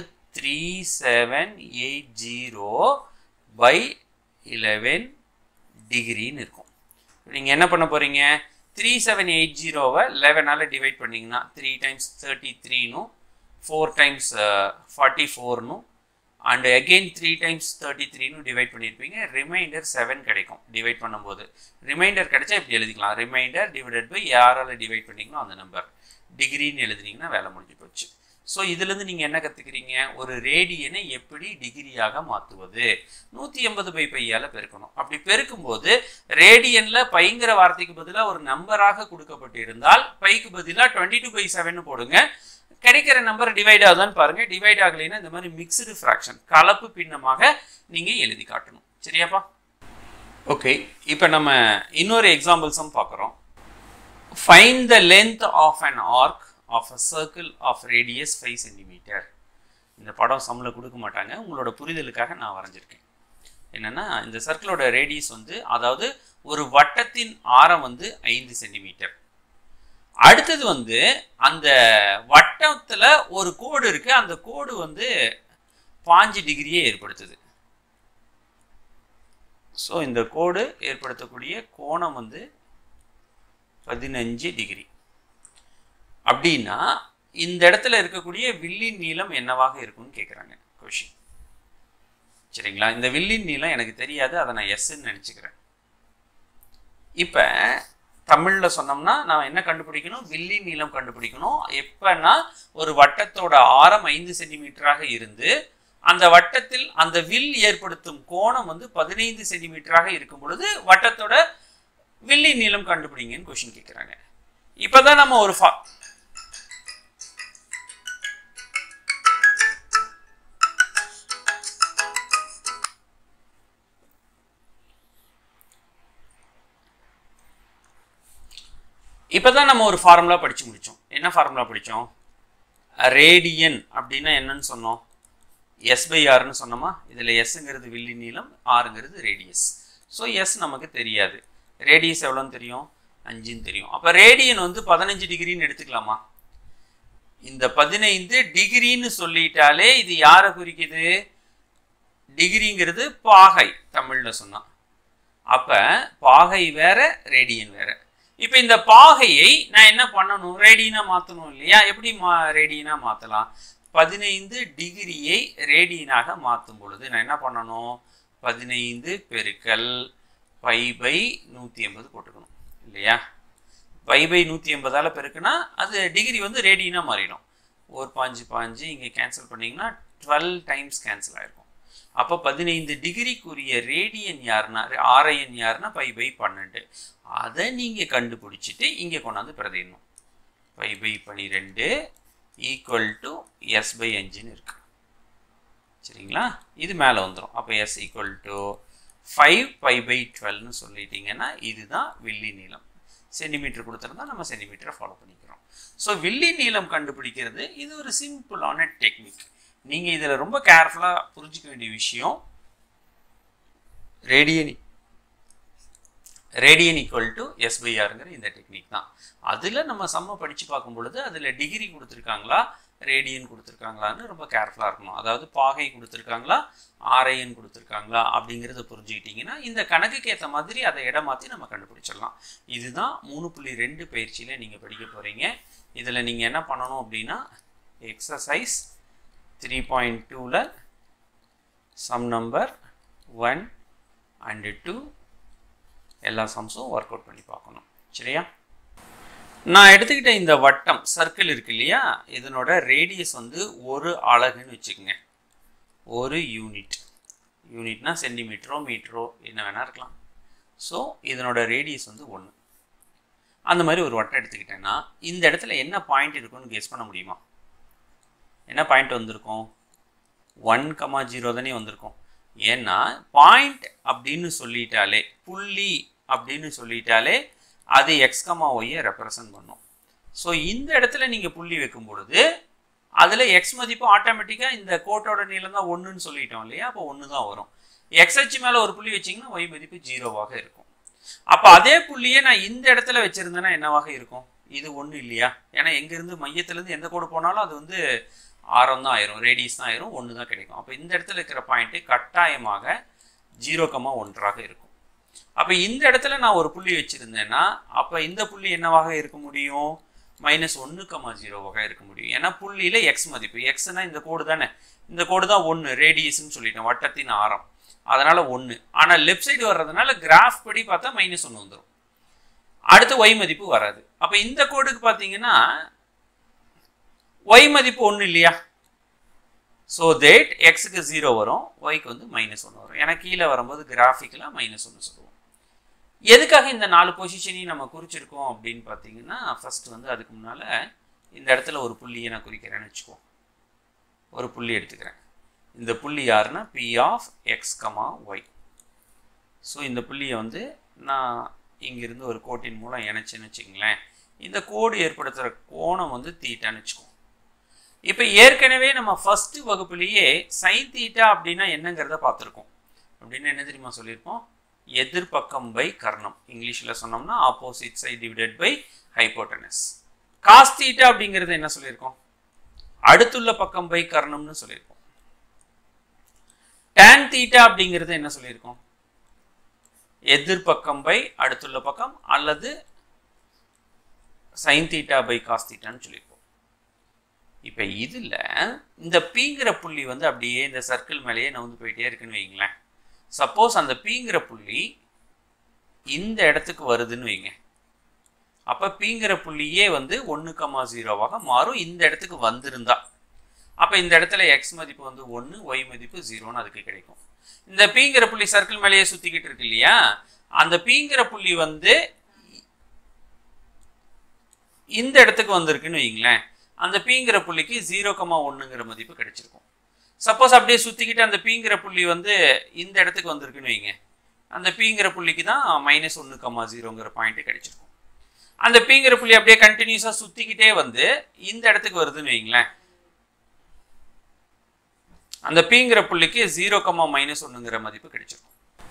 3780/11 டிகிரின்னு இருக்கும். நீங்கள் என்ன பண்ண போகிறீங்க? 3780வை 11ஆல் டிவைட் பண்ணிங்கன்னா 3 × 33னும் 4 × 44னும் அண்ட் அகெயின் 3 × 33னும் டிவைட் பண்ணியிருப்பீங்க. ரிமைண்டர் 7 கிடைக்கும். டிவைட் பண்ணும்போது ரிமைண்டர் கிடைச்சா இப்படி எழுதிக்கலாம். ரிமைண்டர் டிவைடட் பை யாரால் டிவைட் பண்ணிங்களோ அந்த நம்பர். டிகிரின்னு எழுதுனீங்கன்னா வேலை முடிஞ்சு போச்சு. ஸோ இதுலேருந்து நீங்கள் என்ன கற்றுக்கிறீங்க? ஒரு ரேடியனை எப்படி டிகிரியாக மாற்றுவது? 180/πயால் பெருக்கணும். அப்படி பெருக்கும்போது ரேடியனில் பைங்கிற வார்த்தைக்கு பதிலாக ஒரு நம்பராக கொடுக்கப்பட்டு இருந்தால் பைக்கு பதிலாக 22/7 போடுங்க. கிடைக்கிற நம்பர் டிவைட் ஆகுதான்னு பாருங்கள். டிவைட் ஆகலைன்னா இந்த மாதிரி மிக்ஸ்டு ஃப்ராக்ஷன், கலப்பு பின்னமாக நீங்கள் எழுதி காட்டணும். சரியாப்பா? ஓகே, இப்போ நம்ம இன்னொரு எக்ஸாம்பிள்ஸும் பார்க்குறோம். Find the length of an arc of a circle of radius 5 cm. இந்த படம் சம்மில் கொடுக்க மாட்டாங்க, உங்களோட புரிதலுக்காக நான் வரைஞ்சிருக்கேன். என்னென்னா, இந்த சர்க்கிளோட ரேடியஸ் வந்து, அதாவது ஒரு வட்டத்தின் ஆரம் வந்து 5 சென்டிமீட்டர். அடுத்தது வந்து அந்த வட்டத்தில் ஒரு கோடு இருக்கு. அந்த கோடு வந்து 5 டிகிரியை ஏற்படுத்துது. ஸோ இந்த கோடு ஏற்படுத்தக்கூடிய கோணம் வந்து 15 டிகிரி. அப்படின்னா இந்த இடத்துல இருக்கக்கூடிய வில்லின் நீளம் என்னவாக இருக்கும்னு கேட்குறாங்க கொஷின். சரிங்களா? இந்த வில்லின் நீளம் எனக்கு தெரியாது, அதை நான் எஸ்ன்னு நினச்சிக்கிறேன். இப்போ தமிழில் சொன்னோம்னா நான் என்ன கண்டுபிடிக்கணும்? வில்லின் நீளம் கண்டுபிடிக்கணும். எப்பன்னா ஒரு வட்டத்தோட ஆரம் 5 சென்டிமீட்டராக இருந்து அந்த வட்டத்தில் அந்த வில் ஏற்படுத்தும் கோணம் வந்து 15 சென்டிமீட்டராக இருக்கும் பொழுது வட்டத்தோட வில்லின் நீளம் கண்டுபிடிங்கன்னு கொஷின் கேட்குறாங்க. இப்போதான் நம்ம ஒரு இப்போ தான் நம்ம ஒரு ஃபார்முலா படித்து முடித்தோம். என்ன ஃபார்முலா படித்தோம்? ரேடியன் அப்படின்னா என்னன்னு சொன்னோம்? S/Rன்னு சொன்னோமா? இதில் Sங்கிறது வில்லி நீளம், Rங்கிறது ரேடியஸ். ஸோ எஸ் நமக்கு தெரியாது. ரேடியஸ் எவ்வளோன்னு தெரியும்? 5ன்னு தெரியும். அப்போ ரேடியன் வந்து 15 டிகிரின்னு எடுத்துக்கலாமா? இந்த 15 டிகிரின்னு சொல்லிட்டாலே இது யாரை குறிக்குது? டிகிரிங்கிறது பாகை தமிழில் சொன்னான். அப்போ பாகை வேற, ரேடியன் வேற. இப்போ இந்த பாகையை நான் என்ன பண்ணணும்? ரேடியனா மாற்றணும் இல்லையா? எப்படி ரேடியனா மாற்றலாம்? 15 டிகிரியை ரேடியனாக மாற்றும் பொழுது நான் என்ன பண்ணணும்? 15 பெருக்கல் π/180 போட்டுக்கணும் இல்லையா? π/180 பெருக்குனா அது டிகிரி வந்து ரேடியனா மாறிடும். ஒரு 5 இங்கே கேன்சல் பண்ணிங்கன்னா 12 டைம்ஸ் கேன்சல் ஆகிருக்கும். அப்போ 15 டிகிரிக்குரிய ரேடியன் யாருன்னா, RN யாருன்னா π/12. அதை நீங்கள் கண்டுபிடிச்சிட்டு இங்கே கொண்டாந்து பிரதிடணும். π/12 ஈக்குவல் டு S/5ன்னு இருக்கு. சரிங்களா? இது மேலே வந்துடும். அப்போ S ஈக்குவல் டு 5 π/12ன்னு சொல்லிட்டீங்கன்னா இதுதான் வில்லி நீளம். சென்டிமீட்டர் கொடுத்துருந்தா நம்ம சென்டிமீட்டரை ஃபாலோ பண்ணிக்கிறோம். ஸோ வில்லி நீளம் கண்டுபிடிக்கிறது இது ஒரு சிம்பிளான டெக்னிக். நீங்கள் இதில் ரொம்ப கேர்ஃபுல்லாக புரிஞ்சிக்க வேண்டிய விஷயம், ரேடியன் ஈக்குவல் டு S/Rங்கிற இந்த டெக்னிக் தான். அதில் நம்ம சம்ம படித்து பார்க்கும் பொழுது அதில் டிகிரி கொடுத்துருக்காங்களா, ரேடியன் கொடுத்துருக்காங்களான்னு ரொம்ப கேர்ஃபுல்லாக இருக்கணும். அதாவது பாகை கொடுத்துருக்காங்களா, RN கொடுத்துருக்காங்களா அப்படிங்கிறத புரிஞ்சுக்கிட்டிங்கன்னா இந்த கணக்குக்கு ஏற்ற மாதிரி அதை இடம் மாற்றி நம்ம கண்டுபிடிச்சிடலாம். இதுதான் 3.2 பயிற்சியில் நீங்கள் படிக்க போகிறீங்க. இதில் நீங்கள் என்ன பண்ணணும் அப்படின்னா, எக்ஸசைஸ் 3.2ல் சம் நம்பர் 1 and 2 எல்லா சம்ஸும் ஒர்க் அவுட் பண்ணி பார்க்கணும். சரியா? நான் எடுத்துக்கிட்ட இந்த வட்டம் சர்க்கிள் இருக்கு இல்லையா, இதனோட ரேடியஸ் வந்து ஒரு அலகுன்னு வச்சுக்கோங்க. ஒரு யூனிட்னா சென்டிமீட்டரோ மீட்டரோ என்ன வேணா இருக்கலாம். ஸோ இதனோட ரேடியஸ் வந்து 1. அந்த மாதிரி ஒரு வட்டம் எடுத்துக்கிட்டேன்னா இந்த இடத்துல என்ன பாயிண்ட் இருக்குன்னு கெஸ் பண்ண முடியுமா? என்ன பாயிண்ட் வந்திருக்கும்? 1,0 தானே வந்திருக்கும். ஏன்னா பாயிண்ட் அப்படின்னு சொல்லிட்டாலே, புள்ளி அப்படின்னு சொல்லிட்டாலே அது x,y ரெப்ரசன்ட் பண்ணும். ஸோ இந்த இடத்துல நீங்கள் புள்ளி வைக்கும் பொழுது அதில் எக்ஸ் மதிப்பு ஆட்டோமேட்டிக்காக இந்த கோட்டோட நீளம் தான் 1ன்னு சொல்லிட்டோம் இல்லையா? அப்போ 1 தான் வரும். எக்ஸ் அச்சு மேலே ஒரு புள்ளி வச்சிங்கன்னா y மதிப்பு 0வாக இருக்கும். அப்போ அதே புள்ளியை நான் இந்த இடத்துல வச்சுருந்தேன்னா என்னவாக இருக்கும்? இது 1 இல்லையா? ஏன்னா எங்கேருந்து மையத்துலேருந்து எந்த கோடு போனாலும் அது வந்து ஆரம் தான் ஆயிரும், ரேடியஸ் தான் ஆயிரும், 1 தான் கிடைக்கும். அப்போ இந்த இடத்துல இருக்கிற பாயிண்ட்டு கட்டாயமாக 0,1 இருக்கும். அப்போ இந்த இடத்துல நான் ஒரு புள்ளி வச்சுருந்தேன்னா அப்போ இந்த புள்ளி என்னவாக இருக்க முடியும்? -1,0வாக இருக்க முடியும். ஏன்னா புள்ளியில் எக்ஸ் மதிப்பு, எக்ஸ்னா இந்த கோடு தானே, இந்த கோடு தான் 1, ரேடியஸ்ன்னு சொல்லிட்டேன், வட்டத்தின் ஆரம், அதனால் 1. ஆனால் லெஃப்ட் சைடு வர்றதுனால கிராஃப் படி பார்த்தா -1 வந்துடும். அடுத்து y மதிப்பு வராது. அப்போ இந்த கோடுக்கு பார்த்தீங்கன்னா y மதிப்பு 1 இல்லையா? ஸோ தேட் எக்ஸுக்கு 0 வரும், ஒய்க்கு வந்து -1 வரும். ஏன்னா கீழே வரும்போது கிராஃபிக்கலாக -1 சொல்லுவோம். எதுக்காக இந்த 4 பொசிஷனையும் நம்ம குறிச்சிருக்கோம் அப்படின்னு பார்த்தீங்கன்னா, ஃபர்ஸ்ட் வந்து அதுக்கு முன்னால் இந்த இடத்துல ஒரு புள்ளியை நான் குறிக்கிறேன்னு வச்சுக்கோ. ஒரு புள்ளி எடுத்துக்கிறேன். இந்த புள்ளி யாருன்னா P(x,y). ஸோ இந்த புள்ளியை வந்து நான் இங்கிருந்து ஒரு கோட்டின் மூலம் இணைச்சேன்னு வச்சுங்களேன். இந்த கோடு ஏற்படுத்துகிற கோணம் வந்து தீட்டான்னு வச்சுக்கோ. இப்போ ஏற்கனவே நம்ம ஃபர்ஸ்ட் வகுப்புலேயே சைன் தீட்டா அப்படின்னா என்னங்கிறத பார்த்துருக்கோம். அப்படின்னா என்ன தெரியுமா சொல்லியிருப்போம்? எதிர்பக்கம் பை கர்ணம். இங்கிலீஷில் சொன்னோம்னா opposite side divided by hypotenuse. Cos theta அப்படிங்கிறது என்ன சொல்லியிருக்கோம்? அடுத்துள்ள பக்கம் பை கர்ணம்னு சொல்லியிருக்கோம். டான் தீட்டா அப்படிங்கிறது என்ன சொல்லியிருக்கோம்? எதிர்பக்கம் பை அடுத்துள்ள பக்கம் அல்லது சைன் தீட்டா பை காஸ் தீட்டான்னு சொல்லியிருக்கோம். இப்போ இதில் இந்த பீங்கிற புள்ளி வந்து அப்படியே இந்த சர்க்கிள் மேலேயே நவுந்து போயிட்டே இருக்குன்னு வைங்களேன். சப்போஸ் அந்த பீங்கிற புள்ளி இந்த இடத்துக்கு வருதுன்னு வைங்க. அப்போ பீங்கிற புள்ளியே வந்து 1,0வாக மாறும் இந்த இடத்துக்கு வந்திருந்தா. அப்போ இந்த இடத்துல எக்ஸ் மதிப்பு வந்து 1, ஒய் மதிப்பு 0ன்னு அதுக்கு கிடைக்கும். இந்த பீங்கிற புள்ளி சர்க்கிள் மேலேயே சுற்றிக்கிட்டு இருக்கு இல்லையா? அந்த பீங்கிற புள்ளி வந்து இந்த இடத்துக்கு வந்திருக்குன்னு வைங்களேன். அந்த பீங்கிற புள்ளிக்கு 0,1ங்கிற மதிப்பு கிடைச்சிருக்கும். சப்போஸ் அப்படியே சுற்றிக்கிட்டு அந்த பீங்கிற புள்ளி வந்து இந்த இடத்துக்கு வந்திருக்குன்னு வைங்க. அந்த பீங்கிற புள்ளிக்கு தான் -1,0ங்கிற பாயிண்ட்டு கிடைச்சிருக்கும். அந்த பீங்கிற புள்ளி அப்படியே கண்டினியூஸா சுத்திக்கிட்டே வந்து இந்த இடத்துக்கு வருதுன்னு வைங்களேன். அந்த பீங்கிற புள்ளிக்கு 0,-1ங்கிற மதிப்பு கிடைச்சிருக்கும்.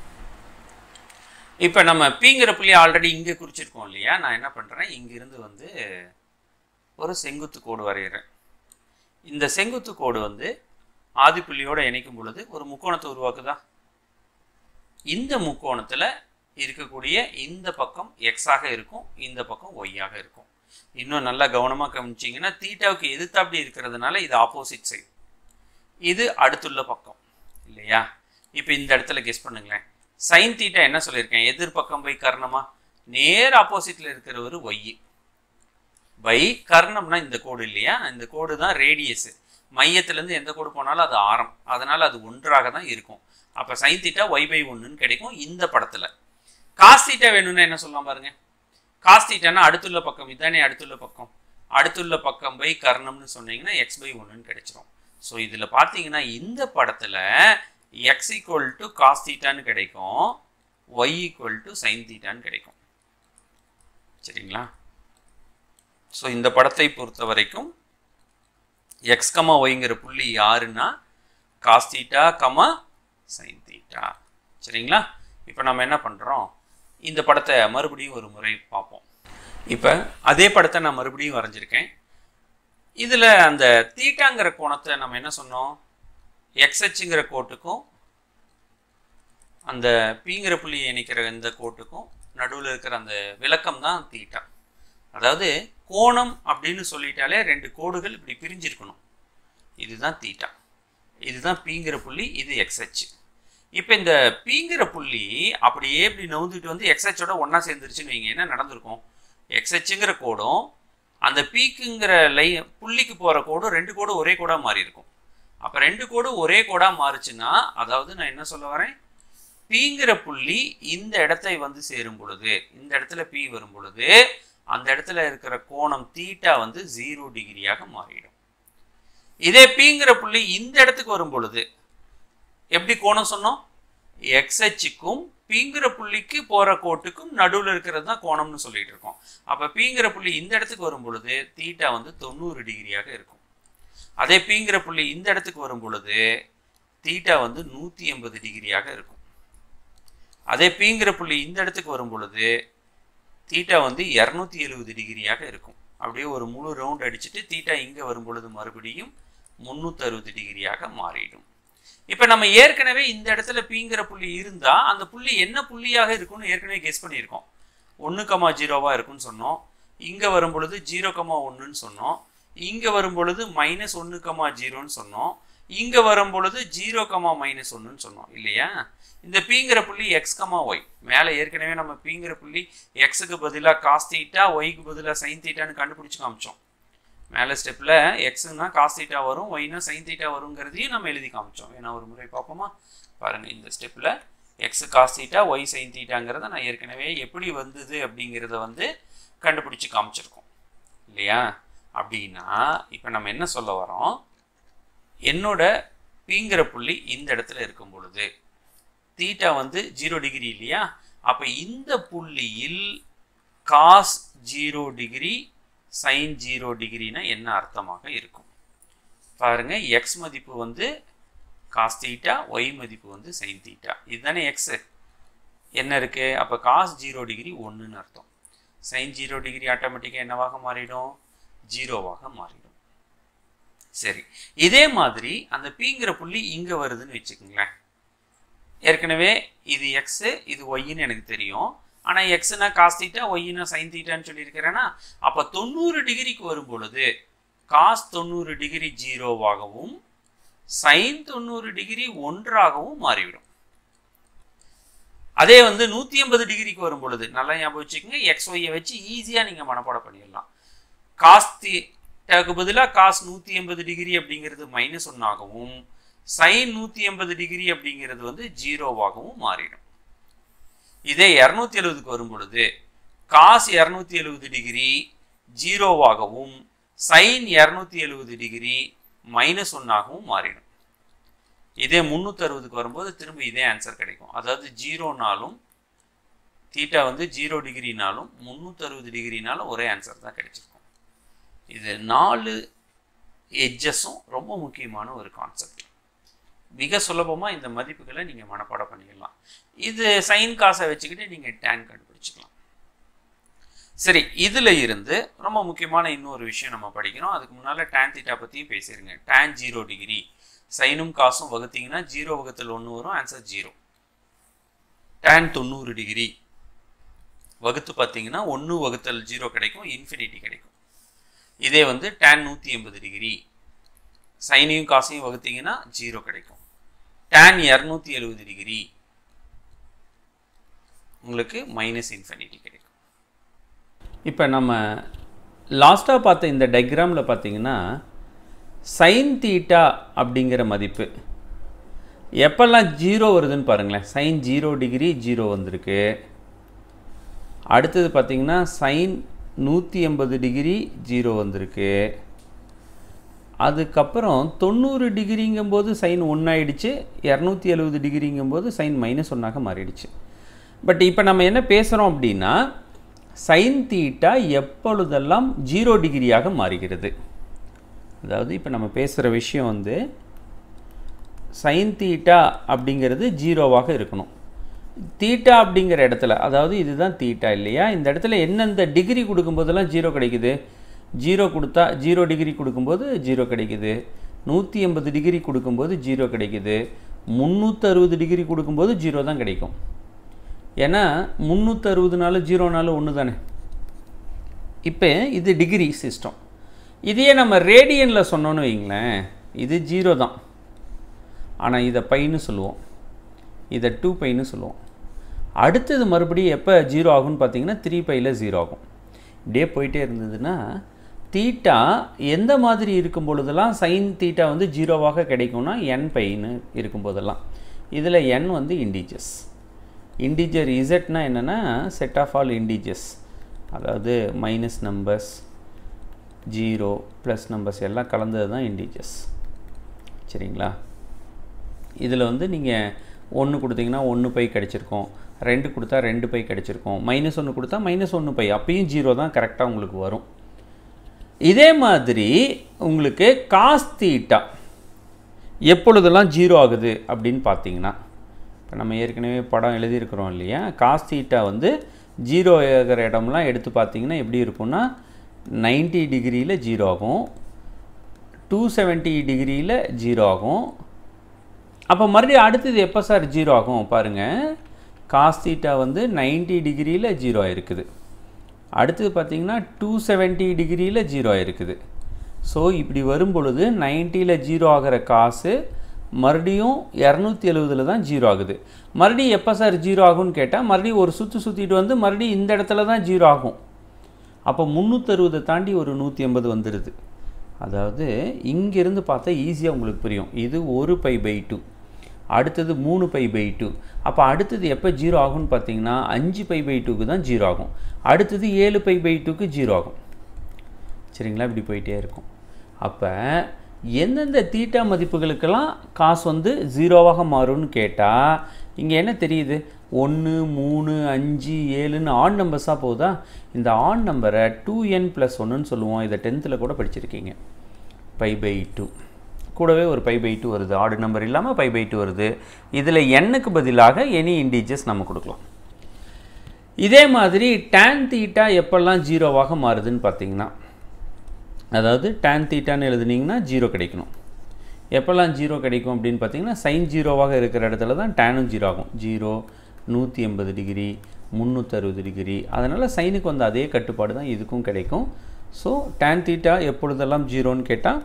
இப்ப நம்ம பீங்கிற புள்ளி ஆல்ரெடி இங்க குறிச்சிருக்கோம் இல்லையா? நான் என்ன பண்றேன், இங்கிருந்து வந்து ஒரு செங்குத்து கோடு வரைகிறேன். இந்த செங்குத்து கோடு வந்து ஆதி புள்ளியோட இணைக்கும் பொழுது ஒரு முக்கோணத்தை உருவாக்குதா? இந்த முக்கோணத்துல இருக்கக்கூடிய இந்த பக்கம் எக்ஸ் ஆக இருக்கும், இந்த பக்கம் ஒய் ஆக இருக்கும். இன்னும் நல்லா கவனமா கவனிச்சிங்கன்னா தீட்டாவுக்கு எதிர்த்தாப்படி இருக்கிறதுனால இது ஆப்போசிட் சைடு, இது அடுத்துள்ள பக்கம் இல்லையா? இப்போ இந்த இடத்துல கெஸ் பண்ணுங்களேன். சைன் தீட்டா என்ன சொல்லியிருக்கேன், எதிர்பக்கம் பை கர்ணமா? நேர் ஆப்போசிட்ல இருக்கிற ஒரு ஒய் பை கர்ணம்னா இந்த கோடு இல்லையா? இந்த கோடு தான் ரேடியஸ். மையத்திலேருந்து எந்த கோடு போனாலும் அது ஆரம், அதனால அது ஒன்றாக தான் இருக்கும். அப்போ சைன் தீட்டா y/1ன்னு கிடைக்கும் இந்த படத்துல. காஸ் தீட்டா வேணும்னா என்ன சொல்லலாம் பாருங்க. காஸ் தீட்டானா அடுத்துள்ள பக்கம், இதானே அடுத்துள்ள பக்கம், அடுத்துள்ள பக்கம் பை கர்ணம்னு சொன்னீங்கன்னா x/1ன்னு கிடைச்சிரும். ஸோ இதில் பார்த்தீங்கன்னா இந்த படத்தில் x = காஸ் தீட்டான்னு கிடைக்கும், y = சைன் தீட்டான்னு கிடைக்கும். சரிங்களா? ஸோ இந்த படத்தை பொறுத்த வரைக்கும் x, yங்கிற புள்ளி யாருன்னா காஸ் தீட்டா, சைன் தீட்டா. சரிங்களா? இப்போ நம்ம என்ன பண்ணுறோம், இந்த படத்தை மறுபடியும் ஒரு முறை பார்ப்போம். இப்போ அதே படத்தை நான் மறுபடியும் வரைஞ்சிருக்கேன். இதில் அந்த தீட்டாங்கிற கோணத்தை நம்ம என்ன சொன்னோம், எக்ஸ்ஹெச்ங்கிற கோட்டுக்கும் அந்த பீங்கிற புள்ளியை இணைக்கிற இந்த கோட்டுக்கும் நடுவில் இருக்கிற அந்த விளக்கம் தான் தீட்டா. அதாவது கோணம் அப்படின்னு சொல்லிட்டாலே ரெண்டு கோடுகள் இப்படி பிரிஞ்சிருக்கணும். இதுதான் தீட்டா, இதுதான் பீங்கிற புள்ளி, இது எக்ஸ்ஹெச். இப்போ இந்த பீங்கிற புள்ளி அப்படியே இப்படி நவுந்துட்டு வந்து எக்ஸ்ஹெச்சோட ஒன்றா சேர்ந்துருச்சுன்னு வைங்க, என்ன நடந்திருக்கும், எக்ஸ்ஹெச்ங்கிற கோடும் அந்த பீக்குங்கிற புள்ளிக்கு போகிற கோடும் ரெண்டு கோடும் ஒரே கோடாக மாறி இருக்கும். அப்போ ரெண்டு கோடும் ஒரே கோடாக மாறுச்சுன்னா, அதாவது நான் என்ன சொல்ல வரேன், பீங்கிற புள்ளி இந்த இடத்தை வந்து சேரும் பொழுது, இந்த இடத்துல பி வரும் பொழுது அந்த இடத்துல இருக்கிற கோணம் தீட்டா வந்து 0 டிகிரியாக மாறிடும். இதே பீங்கிற புள்ளி இந்த இடத்துக்கு வரும் பொழுது எப்படி கோணம் சொன்னோம், எக்ஸ்ஹெச்சுக்கும் பீங்கிற புள்ளிக்கு போற கோட்டுக்கும் நடுவில் இருக்கிறது தான் கோணம்னு சொல்லிட்டு இருக்கோம். அப்ப பீங்கிற புள்ளி இந்த இடத்துக்கு வரும் பொழுது தீட்டா வந்து 90 டிகிரியாக இருக்கும். அதே பீங்கிற புள்ளி இந்த இடத்துக்கு வரும் பொழுது தீட்டா வந்து 180 டிகிரியாக இருக்கும். அதே பீங்கிற புள்ளி இந்த இடத்துக்கு வரும் பொழுது தீட்டா வந்து 270 டிகிரியாக இருக்கும். அப்படியே ஒரு முழு ரவுண்ட் அடிச்சுட்டு தீட்டா இங்க வரும் பொழுது மறுபடியும் 360 டிகிரியாக மாறிடும். இப்ப நம்ம ஏற்கனவே இந்த இடத்துல பீங்கிற புள்ளி இருந்தா அந்த புள்ளி என்ன புள்ளியாக இருக்கும்னு ஏற்கனவே கெஸ் பண்ணியிருக்கோம். 1,0வா இருக்கும்னு சொன்னோம். இங்க வரும் பொழுது 0,1ன்னு சொன்னோம். இங்க வரும் பொழுது -1,0ன்னு சொன்னோம். இங்க வரும் பொழுது 0,-1ன்னு சொன்னோம் இல்லையா? இந்த பீங்கிற புள்ளி x, y மேலே ஏற்கனவே நம்ம பீங்கிற புள்ளி எக்ஸுக்கு பதிலாக காஸ் தீட்டா, ஒய்க்கு பதிலாக சைன் தீட்டான்னு கண்டுபிடிச்சு காமிச்சோம். மேலே ஸ்டெப்பில் எக்ஸுன்னா காஸ் தீட்டா வரும், ஒய்னா சைன் தீட்டா வருங்கிறதையும் நம்ம எழுதி காமிச்சோம். ஏன்னா ஒரு முறை பார்ப்போமா பாருங்க. இந்த ஸ்டெப்பில் x cos theta, y sine தீட்டாங்கிறத நான் ஏற்கனவே எப்படி வந்தது அப்படிங்கிறத வந்து கண்டுபிடிச்சு காமிச்சிருக்கோம் இல்லையா? அப்படின்னா இப்போ நம்ம என்ன சொல்ல வரோம், என்னோட பீங்கிற புள்ளி இந்த இடத்துல இருக்கும் பொழுது தீட்டா வந்து 0 டிகிரி இல்லையா? அப்போ இந்த புள்ளியில் காஸ் 0 டிகிரி, சைன் 0 டிகிரினா என்ன அர்த்தமாக இருக்கும் பாருங்க. எக்ஸ் மதிப்பு வந்து காஸ் தீட்டா, ஒய் மதிப்பு வந்து சைன் தீட்டா. இதுதானே எக்ஸ் என்ன இருக்கு, அப்போ காஸ் 0 டிகிரி 1ன்னு அர்த்தம். சைன் 0 டிகிரி ஆட்டோமேட்டிக்காக என்னவாக மாறிடும், 0வாக மாறிடும். சரி, இதே மாதிரி அந்த பீங்கிற புள்ளி இங்க வருதுன்னு வச்சுக்கோங்களேன். ஏற்கனவே இது எக்ஸ், இது ஒய்ன்னு எனக்கு தெரியும். ஆனால் எக்ஸ்னா காஸ் தீட்டா, ஒய்னா சைன் தீட்டான்னு சொல்லியிருக்கிறேன்னா, அப்போ 90 டிகிரிக்கு வரும் பொழுது காஸ் 90 டிகிரி 0வாகவும் சைன் 90 டிகிரி 1ஆகவும் மாறிவிடும். அதே வந்து 180 டிகிரிக்கு வரும் பொழுது நல்லா ஞாபகம் வச்சுக்கோங்க, எக்ஸ் ஒய்யை வச்சு ஈஸியாக நீங்கள் மனப்பாடம் பண்ணிடலாம். காஸ் தீட்டாக்கு பதிலாக காஸ் 180 டிகிரி அப்படிங்கிறது -1 ஆகவும் சைன் 180 டிகிரி அப்படிங்கிறது வந்து 0வாகவும் மாறிடும். இதே 270க்கு வரும் பொழுது காஸ் 270 டிகிரி 0வாகவும் சைன் 270 டிகிரி -1ஆகவும் மாறிடும். இதே 360க்கு வரும்போது திரும்ப இதே ஆன்சர் கிடைக்கும். அதாவது 0னாலும் தீட்டா வந்து 0 டிகிரினாலும் 360 டிகிரினாலும் ஒரே ஆன்சர் தான் கிடைச்சிருக்கும். இது 4 எட்ஜஸும் ரொம்ப முக்கியமான ஒரு கான்செப்ட். மிக சுலபமாக இந்த மதிப்புகளை நீங்கள் மனப்பாடம் பண்ணிடலாம். இது சைன் காசை வச்சுக்கிட்டு நீங்கள் டேன் கண்டுபிடிச்சிக்கலாம். சரி, இதில் இருந்து ரொம்ப முக்கியமான இன்னொரு விஷயம் நம்ம படிக்கிறோம். அதுக்கு முன்னால் டேன் தீட்டா பற்றியும் பேசிடுங்க. டேன் 0 டிகிரி, சைனும் காசும் வகுத்தீங்கன்னா 0 வகுத்தல் 1 வரும், ஆன்சர் 0. டேன் 90 டிகிரி வகுத்து பார்த்தீங்கன்னா 1 வகுத்தல் 0 கிடைக்கும், இன்ஃபினிட்டி கிடைக்கும். இதே வந்து டேன் 180 டிகிரி சைனையும் காசையும் வகுத்தீங்கன்னா 0 கிடைக்கும். டேன் 270 டிகிரி உங்களுக்கு மைனஸ் இன்ஃபினிட்டி கிடைக்கும். இப்போ நம்ம லாஸ்ட்டாக பார்த்த இந்த டயக்ராமில் பார்த்தீங்கன்னா சைன் தீட்டா அப்படிங்கிற மதிப்பு எப்பெல்லாம் 0 வருதுன்னு பாருங்களேன். சைன் 0 டிகிரி 0 வந்திருக்கு. அடுத்தது பார்த்தீங்கன்னா சைன் 180 டிகிரி 0 வந்திருக்கு. அதுக்கப்புறம் 90 டிகிரிங்கும்போது சைன் 1 ஆகிடுச்சு, 270 டிகிரிங்கும்போது சைன் -1ஆக மாறிடுச்சு. பட் இப்போ நம்ம என்ன பேசுகிறோம் அப்படின்னா சைன் தீட்டா எப்பொழுதெல்லாம் 0 டிகிரியாக மாறுகிறது. அதாவது இப்போ நம்ம பேசுகிற விஷயம் வந்து சைன் தீட்டா அப்படிங்கிறது 0வாக இருக்கணும். தீட்டா அப்படிங்கிற இடத்துல, அதாவது இதுதான் தீட்டா இல்லையா, இந்த இடத்துல எந்தெந்த டிகிரி கொடுக்கும்போதெல்லாம் 0 கிடைக்குது. 0 கொடுத்தா 0 டிகிரி கொடுக்கும்போது 0 கிடைக்குது, 180 டிகிரி கொடுக்கும்போது 0 கிடைக்குது, 360 டிகிரி கொடுக்கும்போது 0 தான் கிடைக்கும். ஏன்னா 360 0 1 தானே. இப்போ இது டிகிரி சிஸ்டம். இதையே நம்ம ரேடியனில் சொன்னோன்னு வைங்களேன், இது 0 தான். ஆனால் இதை பைன்னு சொல்லுவோம், இதை 2 பைன்னு சொல்லுவோம். அடுத்தது மறுபடியும் எப்போ 0 ஆகும்னு பார்த்தீங்கன்னா 3 பையில் 0 ஆகும். இப்படியே போயிட்டே இருந்ததுன்னா தீட்டா எந்த மாதிரி இருக்கும் பொழுதெல்லாம் சைன் தீட்டா வந்து 0வாக கிடைக்கும்னா n பைன்னு இருக்கும்போதெல்லாம். இதில் n வந்து இண்டீஜர்ஸ். இண்டீஜர் இசட்னா என்னென்னா செட் ஆஃப் ஆல் இண்டீஜர்ஸ், அதாவது மைனஸ் நம்பர்ஸ், 0 ப்ளஸ் நம்பர்ஸ் எல்லாம் கலந்தது தான் இண்டீஜர்ஸ். சரிங்களா? இதில் வந்து நீங்கள் 1 கொடுத்தீங்கன்னா 1 பை கிடச்சிருக்கும், 2 கொடுத்தா 2 பை கிடச்சிருக்கும், -1 கொடுத்தா -1 பை, அப்பயும் 0 தான் கரெக்டாக உங்களுக்கு வரும். இதே மாதிரி உங்களுக்கு காஸ் தீட்டா எப்பொழுதெல்லாம் 0 ஆகுது அப்படின்னு பார்த்தீங்கன்னா, இப்போ நம்ம ஏற்கனவே படம் எழுதியிருக்கிறோம் இல்லையா, காஸ் தீட்டா வந்து 0 ஆகிற இடம்லாம் எடுத்து பார்த்தீங்கன்னா எப்படி இருக்கும்னா 90 டிகிரியில் 0 ஆகும், 270 டிகிரியில் 0 ஆகும். அப்போ மறுபடியும் அடுத்தது எப்போ சார் 0 ஆகும் பாருங்கள். காஸ் தீட்டா வந்து 90 டிகிரியில் 0 ஆகிருக்குது. அடுத்தது பார்த்திங்கன்னா 270 டிகிரியில் 0 ஆகிருக்குது. ஸோ இப்படி வரும் பொழுது 90ல் 0 ஆகிற காசு மறுபடியும் 270 தான் 0 ஆகுது. மறுபடியும் எப்போ சார் 0 ஆகும்னு கேட்டால் மறுபடியும் ஒரு சுற்றிட்டு வந்து மறுபடியும் இந்த இடத்துல தான் 0 ஆகும். அப்போ 360 தாண்டி ஒரு 180 வந்துடுது. அதாவது இங்கேருந்து பார்த்தா ஈஸியாக உங்களுக்கு புரியும். இது 1 π/2, அடுத்தது 3 π/2. அப்போ அடுத்தது எப்போ 0 ஆகும்னு பார்த்தீங்கன்னா 5 π/2க்கு தான் 0 ஆகும். அடுத்தது 7 π/2க்கு 0 ஆகும். சரிங்களா? இப்படி போயிட்டே இருக்கும். அப்போ எந்தெந்த தீட்டா மதிப்புகளுக்கெல்லாம் காசு வந்து 0வாக மாறும்னு கேட்டால் இங்கே என்ன தெரியுது, 1 3 5 7ன்னு ஆட் நம்பர்ஸாக போகுதா. இந்த ஆட் நம்பரை 2n+1ன்னு சொல்லுவோம். இதை 10th கூட படிச்சிருக்கீங்க. π/2 கூடவே ஒரு π/2 வருது, ஆடு நம்பர் இல்லாமல் π/2 வருது. இதில் n-க்கு பதிலாக எனி இண்டீஜர்ஸ் நம்ம கொடுக்கலாம். இதே மாதிரி tan தீட்டா எப்பெல்லாம் 0வாக மாறுதுன்னு பார்த்தீங்கன்னா, அதாவது tan தீட்டான்னு எழுதுனீங்கன்னா 0 கிடைக்கணும். எப்பெல்லாம் 0 கிடைக்கும் அப்படின்னு பார்த்தீங்கன்னா சைன் 0வாக இருக்கிற இடத்துல தான் டேனும் 0 ஆகும். 0 180 டிகிரி 360 டிகிரி. அதனால் சைனுக்கு வந்து அதே கட்டுப்பாடு தான் இதுக்கும் கிடைக்கும். ஸோ tan தீட்டா எப்பொழுதெல்லாம் 0ன்னு கேட்டால்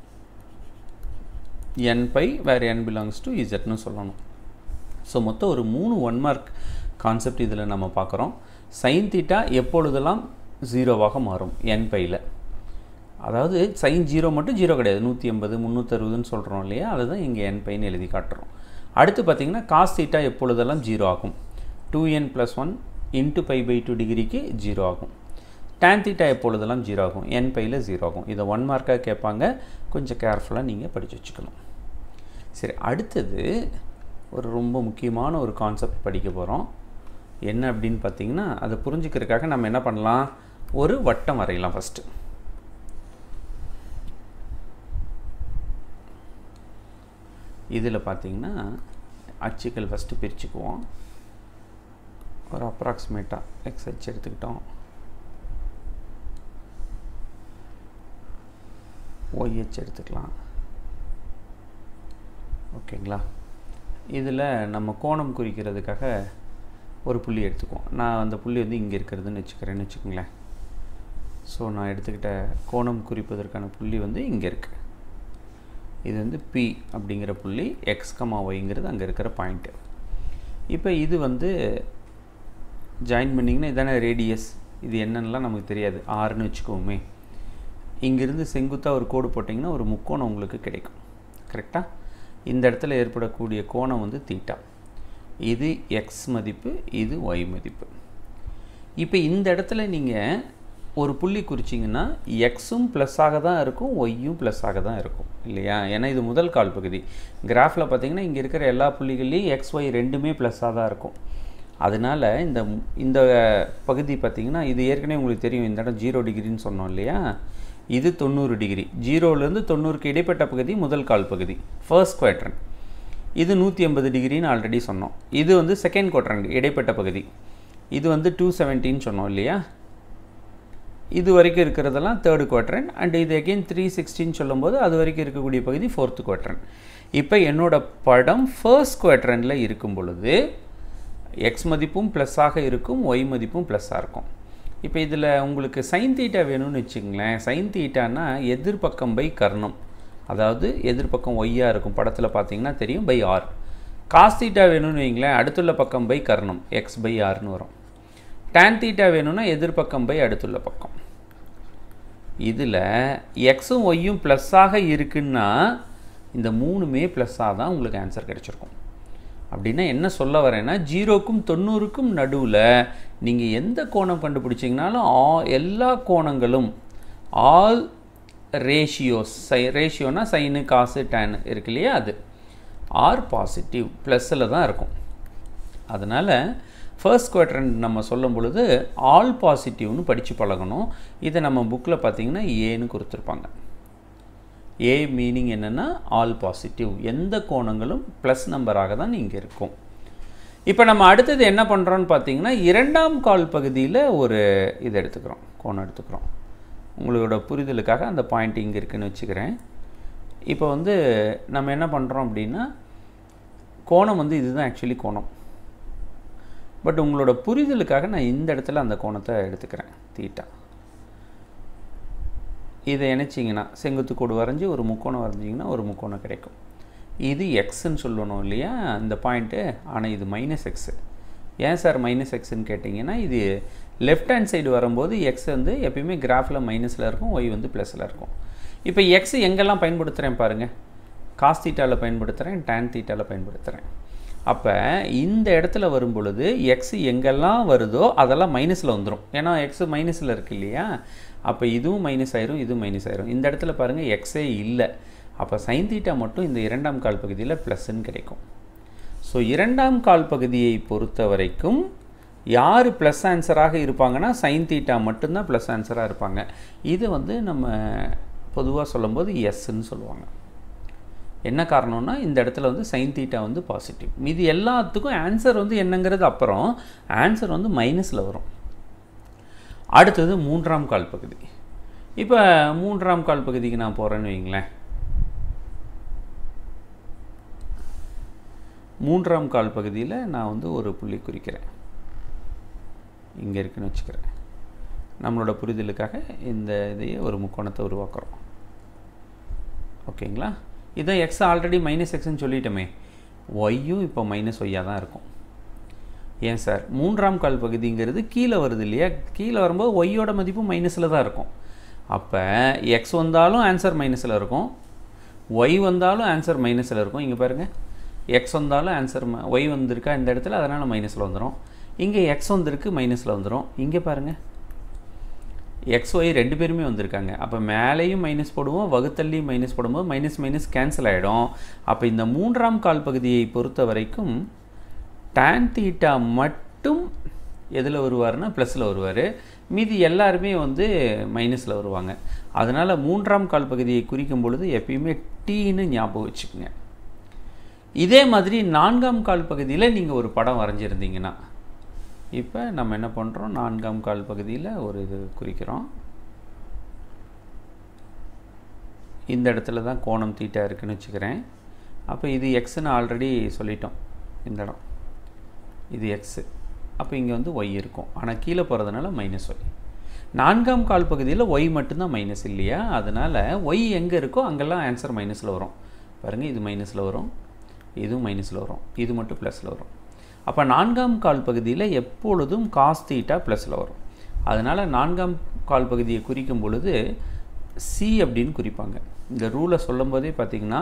n pi where n belongs to இசட்னு சொல்லணும். ஸோ மொத்தம் ஒரு 3 1 மார்க் கான்செப்ட் இதில் நம்ம பார்க்குறோம். சைன் தீட்டா எப்பொழுதெல்லாம் 0வாக மாறும் n பையில். அதாவது சைன் 0 மட்டும் 0 கிடையாது, 180 360ன்னு சொல்கிறோம் இல்லையா, அதுதான் இங்கே n பைன்னு எழுதி காட்டுறோம். அடுத்து பார்த்திங்கன்னா காஸ் தீட்டா எப்பொழுதெல்லாம் 0 ஆகும், 2n+1 இன்ட்டு π/2 டிகிரிக்கு 0 ஆகும். tan தீட்டா எப்பொழுதெல்லாம் 0 ஆகும், n பையில் 0 ஆகும். இதை 1 மார்க்காக கேட்பாங்க, கொஞ்சம் கேர்ஃபுல்லாக நீங்கள் படித்து வச்சுக்கணும். சரி, அடுத்தது ஒரு ரொம்ப முக்கியமான ஒரு கான்செப்ட் படிக்க போகிறோம். என்ன அப்படின்னு பார்த்தீங்கன்னா, அதை புரிஞ்சுக்கிறதுக்காக நம்ம என்ன பண்ணலாம், ஒரு வட்டம் வரையலாம் ஃபஸ்ட்டு. இதில் பார்த்தீங்கன்னா அச்சுக்கள் ஃபஸ்ட்டு பிரிச்சுக்குவோம். ஒரு அப்ராக்சிமேட்டாக எக்ஸ் அச்சு எடுத்துக்கிட்டோம், ஒய் அச்சு எடுத்துக்கலாம். ஓகேங்களா? இதில் நம்ம கோணம் குறிக்கிறதுக்காக ஒரு புள்ளி எடுத்துக்குவோம். நான் அந்த புள்ளி வந்து இங்கே இருக்கிறதுன்னு வச்சுக்கிறேன்னு வச்சுக்கோங்களேன். ஸோ நான் எடுத்துக்கிட்ட கோணம் குறிப்பதற்கான புள்ளி வந்து இங்கே இருக்குது. இது வந்து P அப்படிங்கிற புள்ளி, எக்ஸ் கமா ஒய்ங்கிறது அங்கே இருக்கிற பாயிண்ட்டு. இப்போ இது வந்து ஜாயின் பண்ணிங்கன்னா இதான ரேடியஸ். இது என்னன்னெலாம் நமக்கு தெரியாது, ஆறுன்னு வச்சுக்கோமே. இங்கேருந்து செங்குத்தாக ஒரு கோடு போட்டிங்கன்னா ஒரு முக்கோணம் உங்களுக்கு கிடைக்கும். கரெக்டாக? இந்த இடத்துல ஏற்படக்கூடிய கோணம் வந்து தீட்டா. இது எக்ஸ் மதிப்பு, இது ஒய் மதிப்பு. இப்போ இந்த இடத்துல நீங்கள் ஒரு புள்ளி குறிச்சிங்கன்னா எக்ஸும் ப்ளஸ்ஸாக தான் இருக்கும், ஒய்யும் ப்ளஸ்ஸாக தான் இருக்கும் இல்லையா? ஏன்னா இது முதல் கால் பகுதி. கிராஃபில் பார்த்தீங்கன்னா இங்கே இருக்கிற எல்லா புள்ளிகள்லையும் எக்ஸ் ஒய் ரெண்டுமே ப்ளஸ்ஸாக தான் இருக்கும். அதனால் இந்த பகுதி பார்த்திங்கன்னா இது ஏற்கனவே உங்களுக்கு தெரியும், இந்த இடம் 0 டிகிரின்னு சொன்னோம் இல்லையா? இது 90 டிகிரி. 0லேருந்து 90க்கு இடைப்பட்ட பகுதி முதல் கால் பகுதி, ஃபர்ஸ்ட் குவாட்ரண்ட். இது 180 டிகிரின்னு ஆல்ரெடி சொன்னோம். இது வந்து செகண்ட் குவாட்ரண்ட், இடைப்பட்ட பகுதி. இது வந்து 270ன்னு சொன்னோம் இல்லையா? இது வரைக்கும் இருக்கிறதெல்லாம் தேர்டு குவாட்ரண்ட். அண்ட் இது அகெயின் 360ன்னு சொல்லும்போது அது வரைக்கும் இருக்கக்கூடிய பகுதி ஃபோர்த்து குவாட்ரண்ட். இப்போ என்னோடய படம் ஃபர்ஸ்ட் குவாட்ரண்டில் இருக்கும் பொழுது எக்ஸ் மதிப்பும் ப்ளஸ்ஸாக இருக்கும், ஒய் மதிப்பும் ப்ளஸ்ஸாக இருக்கும். இப்போ இதில் உங்களுக்கு சைன் தீட்டா வேணும்னு வச்சுங்களேன். சைன் தீட்டானா எதிர்பக்கம் பை கர்ணம், அதாவது எதிர்பக்கம் ஒய்யாக இருக்கும், படத்தில் பார்த்தீங்கன்னா தெரியும், பை ஆர். காஸ் தீட்டா வேணும்னு வைங்களேன், அடுத்துள்ள பக்கம் பை கர்ணம், எக்ஸ் பை ஆர்னு வரும். டேன் தீட்டா வேணும்னா எதிர்பக்கம் பை அடுத்துள்ள பக்கம். இதில் எக்ஸும் ஒய்யும் ப்ளஸ்ஸாக இருக்குன்னா இந்த மூணுமே ப்ளஸ்ஸாக தான் உங்களுக்கு ஆன்சர் கிடச்சிருக்கும். அப்படின்னா என்ன சொல்ல வரேன்னா, 0க்கும் 90க்கும் நடுவில் நீங்கள் எந்த கோணம் கண்டுபிடிச்சிங்கனாலும் எல்லா கோணங்களும் ஆல் ரேஷியோஸ், ரேஷியோனா சைனு காசு டேனு இருக்கு இல்லையா, அது ஆர் பாசிட்டிவ், ப்ளஸ்ஸில் தான் இருக்கும். அதனால் ஃபர்ஸ்ட் குவாட்ரண்ட் நம்ம சொல்லும் பொழுது ஆல் பாசிட்டிவ்னு படித்து பழகணும். இதை நம்ம புக்கில் பார்த்திங்கன்னா ஏன்னு கொடுத்துருப்பாங்க. ஏ மீனிங் என்னென்னா ஆல் பாசிட்டிவ், எந்த கோணங்களும் ப்ளஸ் நம்பராக தான் இங்கே இருக்கும். இப்போ நம்ம அடுத்தது என்ன பண்ணுறோன்னு பார்த்தீங்கன்னா, இரண்டாம் கால் பகுதியில் ஒரு இது எடுத்துக்கிறோம், கோணம் எடுத்துக்கிறோம். உங்களோட புரிதலுக்காக அந்த பாயிண்ட் இங்கே இருக்குதுன்னு வச்சுக்கிறேன். இப்போ வந்து நம்ம என்ன பண்ணுறோம் அப்படின்னா, கோணம் வந்து இதுதான் ஆக்சுவலி கோணம். பட் உங்களோட புரிதலுக்காக நான் இந்த இடத்துல அந்த கோணத்தை எடுத்துக்கிறேன், தீட்டா. இதை இணைச்சிங்கன்னா செங்குத்து கோடு வரைஞ்சி ஒரு முக்கோணம் வரைஞ்சிங்கன்னா ஒரு முக்கோணம் கிடைக்கும். இது எக்ஸுன்னு சொல்லணும் இல்லையா இந்த பாயிண்ட்டு, ஆனால் இது மைனஸ் எக்ஸு. ஏன் சார் மைனஸ் எக்ஸுன்னு கேட்டிங்கன்னா, இது லெஃப்ட் ஹேண்ட் சைடு வரும்போது எக்ஸ் வந்து எப்பயுமே கிராஃபில் மைனஸில் இருக்கும், ஒய் வந்து ப்ளஸில் இருக்கும். இப்போ எக்ஸ் எங்கெல்லாம் பயன்படுத்துகிறேன் பாருங்கள், காஸ் தீட்டாவில் பயன்படுத்துகிறேன், டேன் தீட்டாவில் பயன்படுத்துகிறேன். அப்போ இந்த இடத்துல வரும் பொழுது எக்ஸ் எங்கெல்லாம் வருதோ அதெல்லாம் மைனஸில் வந்துடும். ஏன்னா எக்ஸு மைனஸில் இருக்குது இல்லையா? அப்போ இதுவும் மைனஸ் ஆயிரும், இதுவும் மைனஸ் ஆயிரும். இந்த இடத்துல பாருங்கள் எக்ஸே இல்லை. அப்போ சைன் தீட்டா மட்டும் இந்த இரண்டாம் கால் பகுதியில் ப்ளஸ்ன்னு கிடைக்கும். ஸோ இரண்டாம் கால் பகுதியை பொறுத்த வரைக்கும் யார் ப்ளஸ் ஆன்சராக இருப்பாங்கன்னா சைன் தீட்டா மட்டும்தான் ப்ளஸ் ஆன்சராக இருப்பாங்க. இது வந்து நம்ம பொதுவாக சொல்லும்போது எஸ்ன்னு சொல்லுவாங்க. என்ன காரணம்னா இந்த இடத்துல வந்து சைன் தீட்டா வந்து பாசிட்டிவ். மீதி எல்லாத்துக்கும் ஆன்சர் வந்து என்னங்கிறது அப்புறம் ஆன்சர் வந்து மைனஸில் வரும். அடுத்தது மூன்றாம் கால் பகுதி. இப்போ மூன்றாம் கால் பகுதிக்கு நான் போகிறேன்னு வைங்களேன். மூன்றாம் கால் பகுதியில் நான் வந்து ஒரு புள்ளி குறிக்கிறேன், இங்கே இருக்குன்னு வச்சுக்கிறேன். நம்மளோட புரிதலுக்காக இந்த இதையே ஒரு முக்கோணத்தை உருவாக்குறோம். ஓகேங்களா? இதான் எக்ஸ் ஆல்ரெடி மைனஸ் எக்ஸ்ன்னு சொல்லிட்டோமே, ஒய்யும் இப்போ மைனஸ் ஒய்யாக தான் இருக்கும். ஏன் சார், மூன்றாம் கால் பகுதிங்கிறது கீழே வருது இல்லையா? கீழே வரும்போது ஒய்யோட மதிப்பு மைனஸில் தான் இருக்கும். அப்போ எக்ஸ் வந்தாலும் ஆன்சர் மைனஸில் இருக்கும், ஒய் வந்தாலும் ஆன்சர் மைனஸில் இருக்கும். இங்கே பாருங்கள், எக்ஸ் வந்தாலும் ஆன்சர் ஒய் வந்திருக்கா இந்த இடத்துல, அதனால் மைனஸில் வந்துடும். இங்கே எக்ஸ் வந்திருக்கு, மைனஸில் வந்துடும். இங்கே பாருங்கள், எக்ஸ் ஒய் ரெண்டு பேருமே வந்திருக்காங்க. அப்போ மேலேயும் மைனஸ் போடுவோம், வகுத்தல்லையும் மைனஸ் போடும்போது மைனஸ் மைனஸ் கேன்சல் ஆகிடும். அப்போ இந்த மூன்றாம் கால் பகுதியை பொறுத்த வரைக்கும் tan தீட்டா மட்டும் எதில் வருவார்னா ப்ளஸில் வருவார், மீதி எல்லாருமே வந்து மைனஸில் வருவாங்க. அதனால் 3ஆம் கால் பகுதியை குறிக்கும் பொழுது எப்பயுமே டீன்னு ஞாபகம் வச்சுக்கோங்க. இதே மாதிரி 4ஆம் கால் பகுதியில் நீங்கள் ஒரு படம் வரைஞ்சிருந்தீங்கன்னா, இப்போ நம்ம என்ன பண்ணுறோம், 4ஆம் கால் பகுதியில் ஒரு இது குறிக்கிறோம். இந்த இடத்துல தான் கோணம் தீட்டா இருக்குன்னு வச்சுக்கிறேன். அப்போ இது எக்ஸ்ன்னு ஆல்ரெடி சொல்லிட்டோம். இந்த இடம் இது எக்ஸு, அப்போ இங்கே வந்து ஒய் இருக்கும். ஆனால் கீழே போகிறதுனால மைனஸ் ஒய். 4ஆம் கால் பகுதியில் ஒய் மட்டும்தான் மைனஸ் இல்லையா, அதனால் ஒய் எங்கே இருக்கோ அங்கெல்லாம் ஆன்சர் மைனஸில் வரும். பாருங்கள், இது மைனஸில் வரும், இதுவும் மைனஸில் வரும், இது மட்டும் ப்ளஸில் வரும். அப்போ 4ஆம் கால் பகுதியில் எப்பொழுதும் காஸ் தீட்டா ப்ளஸில் வரும். அதனால் 4ஆம் கால் பகுதியை குறிக்கும் பொழுது சி அப்படின்னு குறிப்பாங்க. இந்த ரூலை சொல்லும் போதே பார்த்திங்கன்னா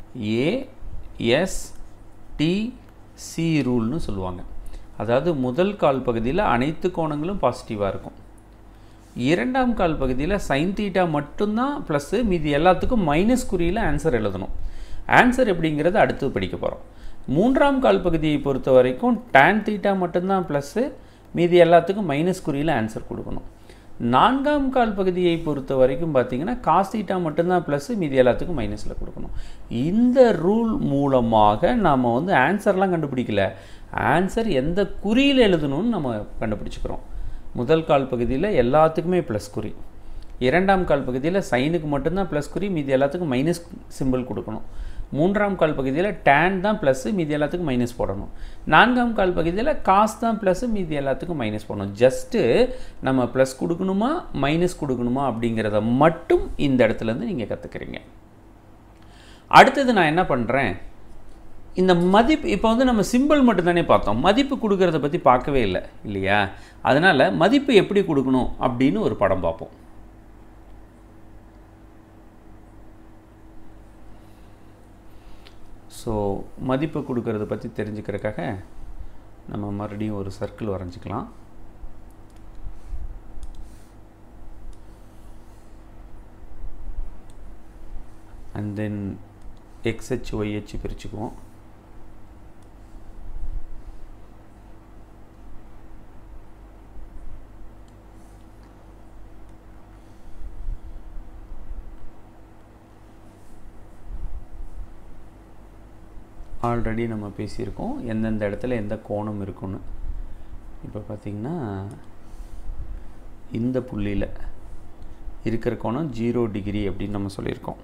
ASTC ரூல்னு சொல்லுவாங்க. அதாவது முதல் கால் பகுதியில் அனைத்து கோணங்களும் பாசிட்டிவாக இருக்கும். 2ஆம் கால் பகுதியில் சைன் தீட்டா மட்டும்தான் ப்ளஸ்ஸு, மீதி எல்லாத்துக்கும் மைனஸ் குறியில் ஆன்சர் எழுதணும். ஆன்சர் எப்படிங்கிறத அடுத்து படிக்க போகிறோம். 3ஆம் கால் பகுதியை பொறுத்த வரைக்கும் டேன் தீட்டா மட்டும்தான் ப்ளஸ்ஸு, மீதி எல்லாத்துக்கும் மைனஸ் குறியில் ஆன்சர் கொடுக்கணும். 4ஆம் கால் பகுதியை பொறுத்த வரைக்கும் பார்த்திங்கன்னா காஸ் தீட்டா மட்டும்தான் ப்ளஸ்ஸு, மீதி எல்லாத்துக்கும் மைனஸில் கொடுக்கணும். இந்த ரூல் மூலமாக நாம் வந்து ஆன்சர்லாம் கண்டுபிடிக்கல, ஆன்சர் எந்த குறியில் எழுதணும்னு நம்ம கண்டுபிடிச்சிக்கிறோம். முதல் கால் பகுதியில் எல்லாத்துக்குமே ப்ளஸ் குறி, 2ஆம் கால் பகுதியில் சைனுக்கு மட்டும்தான் ப்ளஸ் குறி, மீதி எல்லாத்துக்கும் மைனஸ் சிம்பிள் கொடுக்கணும். 3ஆம் கால் பகுதியில் டேன் தான் ப்ளஸ்ஸு, மீதி எல்லாத்துக்கும் மைனஸ் போடணும். 4ஆம் கால் பகுதியில் காஸ் தான் ப்ளஸ்ஸு, மீதி எல்லாத்துக்கும் மைனஸ் போடணும். ஜஸ்ட்டு நம்ம ப்ளஸ் கொடுக்கணுமா மைனஸ் கொடுக்கணுமா அப்படிங்கிறத மட்டும் இந்த இடத்துலேருந்து நீங்கள் கற்றுக்கிறீங்க. அடுத்தது நான் என்ன பண்ணுறேன், இந்த மதிப்பு இப்போ வந்து நம்ம சிம்பிள் மட்டும்தானே பார்த்தோம், மதிப்பு கொடுக்கறத பற்றி பார்க்கவே இல்லை இல்லையா. அதனால் மதிப்பு எப்படி கொடுக்கணும் அப்படின்னு ஒரு படம் பார்ப்போம். ஸோ மதிப்பு கொடுக்கறத பற்றி தெரிஞ்சுக்கிறதுக்காக நம்ம மறுபடியும் ஒரு சர்க்கிள் வரைஞ்சிக்கலாம். அண்ட் தென் XH YH பிரிச்சுக்குவோம். ஆல்ரெடி நம்ம பேசியிருக்கோம் எந்தெந்த இடத்துல எந்த கோணம் இருக்குன்னு. இப்போ பார்த்திங்கன்னா இந்த புள்ளியில் இருக்கிற கோணம் 0 டிகிரி அப்படின்னு நம்ம சொல்லியிருக்கோம்.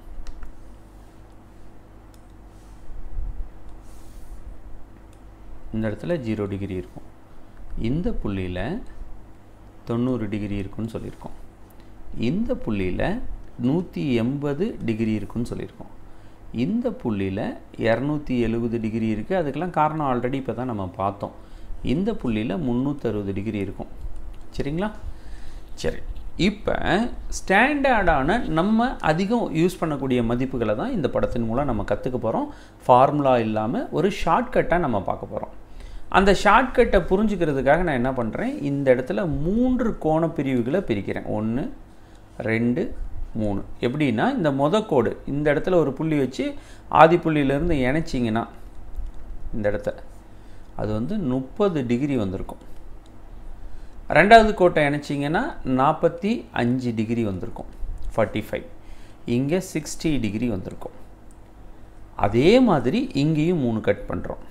இந்த இடத்துல 0 டிகிரி இருக்கும். இந்த புள்ளியில் 90 டிகிரி இருக்குன்னு சொல்லியிருக்கோம். இந்த புள்ளியில் 180 டிகிரி இருக்குன்னு சொல்லியிருக்கோம். இந்த புள்ளியில் 270 டிகிரி இருக்குது. அதுக்கெல்லாம் காரணம் ஆல்ரெடி இப்போ தான் நம்ம பார்த்தோம். இந்த புள்ளியில் 360 டிகிரி இருக்கும். சரிங்களா? சரி, இப்போ ஸ்டாண்டர்டான நம்ம அதிகம் யூஸ் பண்ணக்கூடிய மதிப்புகளை தான் இந்த படத்தின் மூலம் நம்ம கற்றுக்க போகிறோம். ஃபார்முலா இல்லாமல் ஒரு ஷார்ட்கட்டாக நம்ம பார்க்க போகிறோம். அந்த ஷார்ட்கட்டை புரிஞ்சுக்கிறதுக்காக நான் என்ன பண்ணுறேன், இந்த இடத்துல 3 கோணப்பிரிவுகளை பிரிக்கிறேன். 1 2 3. எப்படின்னா இந்த கோடு இந்த இடத்துல ஒரு புள்ளி வச்சு ஆதி புள்ளியிலேருந்து இணைச்சிங்கன்னா இந்த இடத்த அது வந்து 30 டிகிரி வந்திருக்கும். ரெண்டாவது கோட்டை இணைச்சிங்கன்னா 45 டிகிரி வந்திருக்கும், 45. இங்கே 60 டிகிரி வந்திருக்கும். அதே மாதிரி இங்கேயும் 3 கட் பண்ணுறோம்.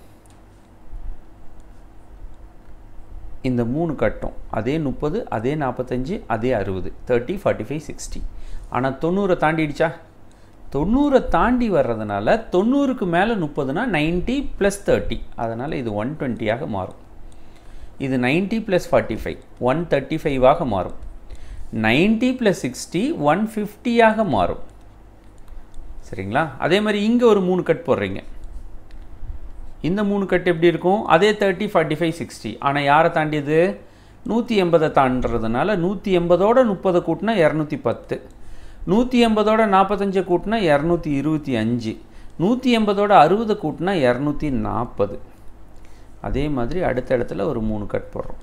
இந்த 3 கட்டும் அதே 30, அதே 45, அதே 60, 30, 45, 60. ஆனால் 90 தாண்டிடுச்சா? 90 தாண்டி வர்றதுனால 90க்கு மேலே 30னா 90 + 30, அதனால் இது 120ஆக மாறும். இது 90 + 45 135ஆக மாறும். 90 + 60 150ஆக மாறும். சரிங்களா? அதே மாதிரி இங்கே ஒரு 3 கட் போடுறீங்க. இந்த 3 கட் எப்படி இருக்கும்? அதே 30 45 60. ஆனால் யாரை தாண்டியது? 180 தாண்டுறதுனால 180ஓட 30 கூட்டினா 210, 180ஓட 45 கூட்டினா 225, 180ஓட 60 கூட்டினா 240. அதே மாதிரி அடுத்த இடத்துல ஒரு 3 கட் போடுறோம்.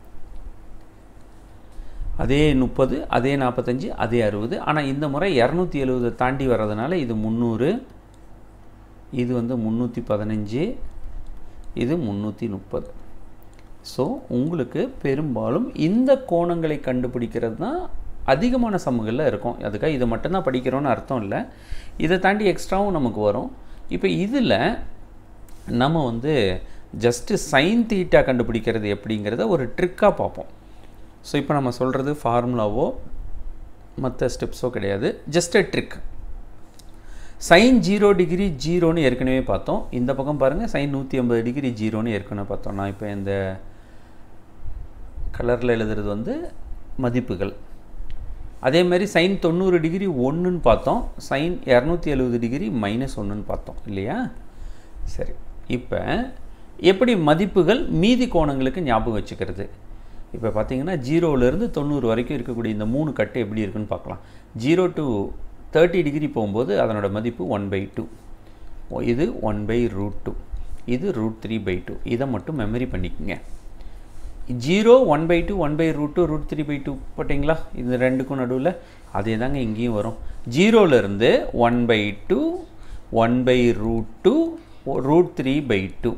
அதே 30, அதே 45, அதே 60. ஆனால் இந்த முறை 270 தாண்டி வர்றதுனால இது 300, இது வந்து 315, இது 330. ஸோ உங்களுக்கு பெரும்பாலும் இந்த கோணங்களை கண்டுபிடிக்கிறது தான் அதிகமான சம்முகளில் இருக்கும். அதுக்காக இதை மட்டும்தான் படிக்கிறோன்னு அர்த்தம் இல்லை, இதை தாண்டி எக்ஸ்ட்ராவும் நமக்கு வரும். இப்போ இதில் நம்ம வந்து ஜஸ்ட்டு சைன் தீட்டா கண்டுபிடிக்கிறது எப்படிங்கிறத ஒரு ட்ரிக்காக பார்ப்போம். ஸோ இப்போ நம்ம சொல்கிறது ஃபார்முலாவோ மற்ற ஸ்டெப்ஸோ கிடையாது, just a trick. Sine 0 degree 0ன்னு ஏற்கனவே பார்த்தோம். இந்த பக்கம் பாருங்கள், சைன் 180 டிகிரி 0ன்னு ஏற்கனவே பார்த்தோம். நான் இப்போ இந்த கலரில் எழுதுறது வந்து மதிப்புகள். அதே மாதிரி சைன் 90 டிகிரி 1ன்னு பார்த்தோம், சைன் 270 டிகிரி -1ன்னு பார்த்தோம் இல்லையா? சரி, இப்போ எப்படி மதிப்புகள் மீதி கோணங்களுக்கு ஞாபகம் வச்சுக்கிறது? இப்போ பார்த்தீங்கன்னா 0லேருந்து 90 வரைக்கும் இருக்கக்கூடிய இந்த 3 கட்டு எப்படி இருக்குன்னு பார்க்கலாம். 0 to 30 டிகிரி போகும்போது அதனோட மதிப்பு 1/2, இது 1/√2, இது √3/2. இதை மட்டும் மெமரி பண்ணிக்கோங்க. 0 1/2 1/√2 √3/2 போட்டிங்களா? இது ரெண்டுக்கும் நடுவில் அதே தாங்க இங்கேயும் வரும். 0லேருந்து 1/2 1/√2 √3/2.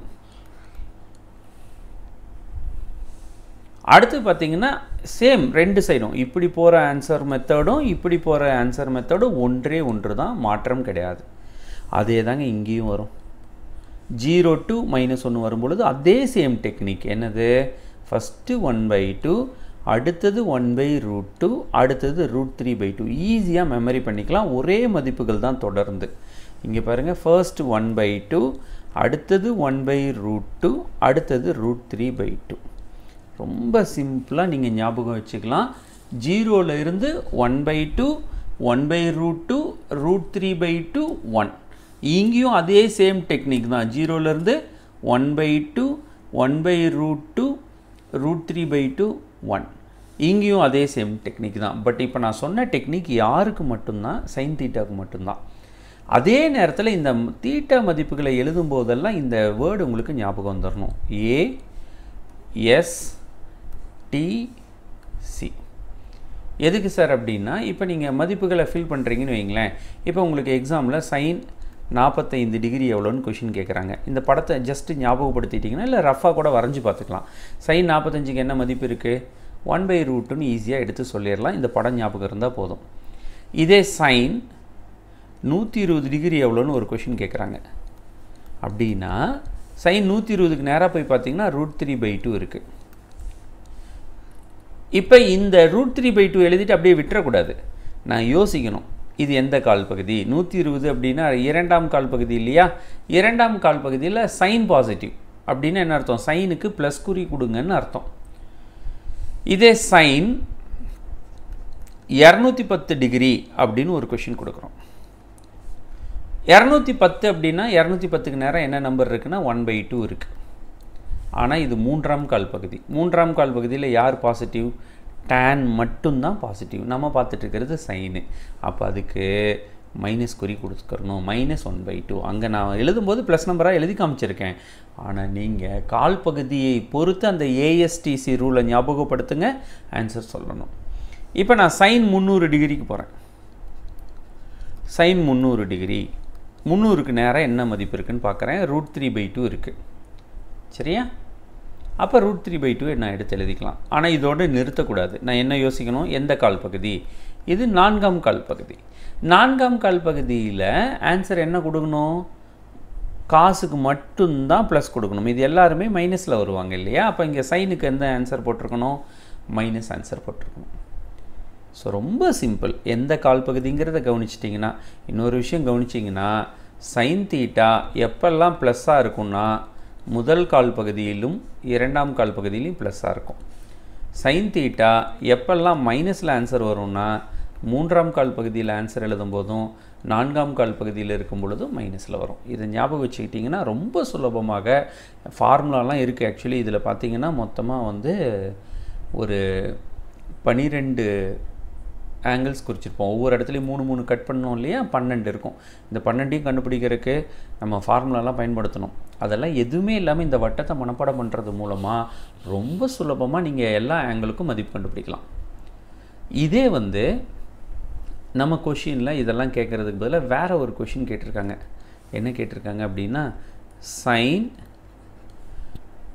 அடுத்து பார்த்தீங்கன்னா சேம் ரெண்டு சைடும் இப்படி போகிற ஆன்சர் மெத்தடும் இப்படி போகிற ஆன்சர் மெத்தடும் ஒன்று தான், மாற்றம் கிடையாது. அதே தாங்க இங்கேயும் வரும். 0 to -1 வரும்பொழுது அதே சேம் டெக்னிக். என்னது? ஃபஸ்ட்டு 1/2, அடுத்தது 1/√2, அடுத்தது √3/2. ஈஸியாக மெமரி பண்ணிக்கலாம், ஒரே மதிப்புகள் தான் தொடர்ந்து. இங்கே பாருங்கள், ஃபர்ஸ்ட் 1/2, அடுத்தது 1/√2, அடுத்தது √3/2. ரொம்ப சிம்பிளாக நீங்கள் ஞாபகம் வச்சுக்கலாம். 0லேருந்து 1/2 1/√2 √3/2 1. இங்கேயும் அதே சேம் டெக்னிக் தான். 0லேருந்து 1/2 1/√2 √3/2 1. இங்கேயும் அதே சேம் டெக்னிக் தான். பட் இப்போ நான் சொன்ன டெக்னிக் யாருக்கு மட்டும்தான்? சைன் தீட்டாவுக்கு மட்டும்தான். அதே நேரத்தில் இந்த தீட்டா மதிப்புகளை எழுதும் போதெல்லாம் இந்த வேர்டு உங்களுக்கு ஞாபகம் வந்துடணும். ASTC. எதுக்கு சார் அப்படின்னா, இப்போ நீங்கள் மதிப்புகளை ஃபில் பண்ணுறீங்கன்னு வைங்களேன். இப்போ உங்களுக்கு எக்ஸாமில் சைன் 45 டிகிரி எவ்வளோன்னு கொஷின் கேட்குறாங்க. இந்த படத்தை ஜஸ்ட்டு ஞாபகப்படுத்திட்டிங்கன்னா இல்லை ரஃபாக கூட வரைஞ்சி பார்த்துக்கலாம். சைன் 45க்கு என்ன மதிப்பு இருக்குது? 1/√2ன்னு ஈஸியாக எடுத்து சொல்லிடலாம். இந்த படம் ஞாபகம் இருந்தால் போதும். இதே சைன் 120 டிகிரி எவ்வளோன்னு ஒரு கொஷின் கேட்குறாங்க அப்படின்னா, சைன் 120க்கு நேராக போய் பார்த்தீங்கன்னா √3/2 இருக்குது. இப்போ இந்த √3/2 எழுதிட்டு அப்படியே விட்டுறக்கூடாது, நான் யோசிக்கணும். இது எந்த கால் பகுதி? 120 அப்படின்னா இரண்டாம் கால் பகுதி இல்லையா? இரண்டாம் கால் பகுதியில் சைன் பாசிட்டிவ் அப்படின்னு என்ன அர்த்தம்? சைனுக்கு ப்ளஸ் குறி கொடுங்கன்னு அர்த்தம். இதே சைன் 210 டிகிரி அப்படின்னு ஒரு கொஷின் கொடுக்குறோம். 210 அப்படின்னா 210க்கு நேரம் என்ன நம்பர் இருக்குன்னா 1/2 இருக்குது. ஆனால் இது மூன்றாம் கால் பகுதி. மூன்றாம் கால் பகுதியில் யார் பாசிட்டிவ்? tan மட்டும்தான் பாசிட்டிவ். நம்ம பார்த்துட்டு இருக்கிறது சைனு. அப்போ அதுக்கு மைனஸ் குறி கொடுத்துக்கணும், -1/2. அங்கே நான் எழுதும்போது ப்ளஸ் நம்பராக எழுதி காமிச்சிருக்கேன். ஆனால் நீங்கள் கால் பகுதியை பொறுத்து அந்த ASTC ரூலை ஞாபகப்படுத்துங்க, ஆன்சர் சொல்லணும். இப்போ நான் சைன் 300 டிகிரிக்கு போகிறேன். சைன் 300 டிகிரி 300க்கு நேரம் என்ன மதிப்பு இருக்குன்னு பார்க்குறேன். √3/2 இருக்குது. சரியா? அப்போ √3/2 நான் எடுத்து எழுதிக்கலாம். ஆனால் இதோடு நிறுத்தக்கூடாது. நான் என்ன யோசிக்கணும்? எந்த கால் பகுதி? இது நான்காம் கால் பகுதி. நான்காம் கால் பகுதியில் ஆன்சர் என்ன கொடுக்கணும்? காசுக்கு மட்டும்தான் ப்ளஸ் கொடுக்கணும். இது எல்லாருமே மைனஸில் வருவாங்க இல்லையா? அப்போ இங்கே சைனுக்கு எந்த ஆன்சர் போட்டிருக்கணும்? மைனஸ் ஆன்சர் போட்டிருக்கணும். ஸோ ரொம்ப சிம்பிள். எந்த கால் பகுதிங்கிறத கவனிச்சிட்டிங்கன்னா, இன்னொரு விஷயம் கவனிச்சிங்கன்னா, சைன் தீட்டா எப்பெல்லாம் ப்ளஸ்ஸாக இருக்குன்னா முதல் கால் பகுதியிலும் இரண்டாம் கால் பகுதியிலும் ப்ளஸ்ஸாக இருக்கும். சைன் தீட்டா எப்பெல்லாம் மைனஸில் ஆன்சர் வரும்னா மூன்றாம் கால் பகுதியில் ஆன்சர் எழுதும் போதும் நான்காம் கால் பகுதியில் இருக்கும் பொழுதும் மைனஸில் வரும். இதை ஞாபகம் வச்சுக்கிட்டிங்கன்னா ரொம்ப சுலபமாக ஃபார்முலாலாம் இருக்குது. ஆக்சுவலி இதில் பார்த்திங்கன்னா மொத்தமாக வந்து ஒரு 12 ஆங்கிள்ஸ் குறிச்சிருப்போம். ஒவ்வொரு இடத்துலையும் 3 கட் பண்ணோம் இல்லையா? 12 இருக்கும். இந்த 12ஐயும் கண்டுபிடிக்கிறதுக்கு நம்ம ஃபார்முலாலாம் பயன்படுத்தணும். அதெல்லாம் எதுவுமே இல்லாமல் இந்த வட்டத்தை மனப்பாடம் பண்ணுறது மூலமாக ரொம்ப சுலபமாக நீங்கள் எல்லா ஆங்கிளுக்கும் மதிப்பு கண்டுபிடிக்கலாம். இதே வந்து நம்ம கொஷினில் இதெல்லாம் கேட்குறதுக்கு பதிலாக வேறு ஒரு கொஷின் கேட்டிருக்காங்க. என்ன கேட்டிருக்காங்க அப்படின்னா, சைன்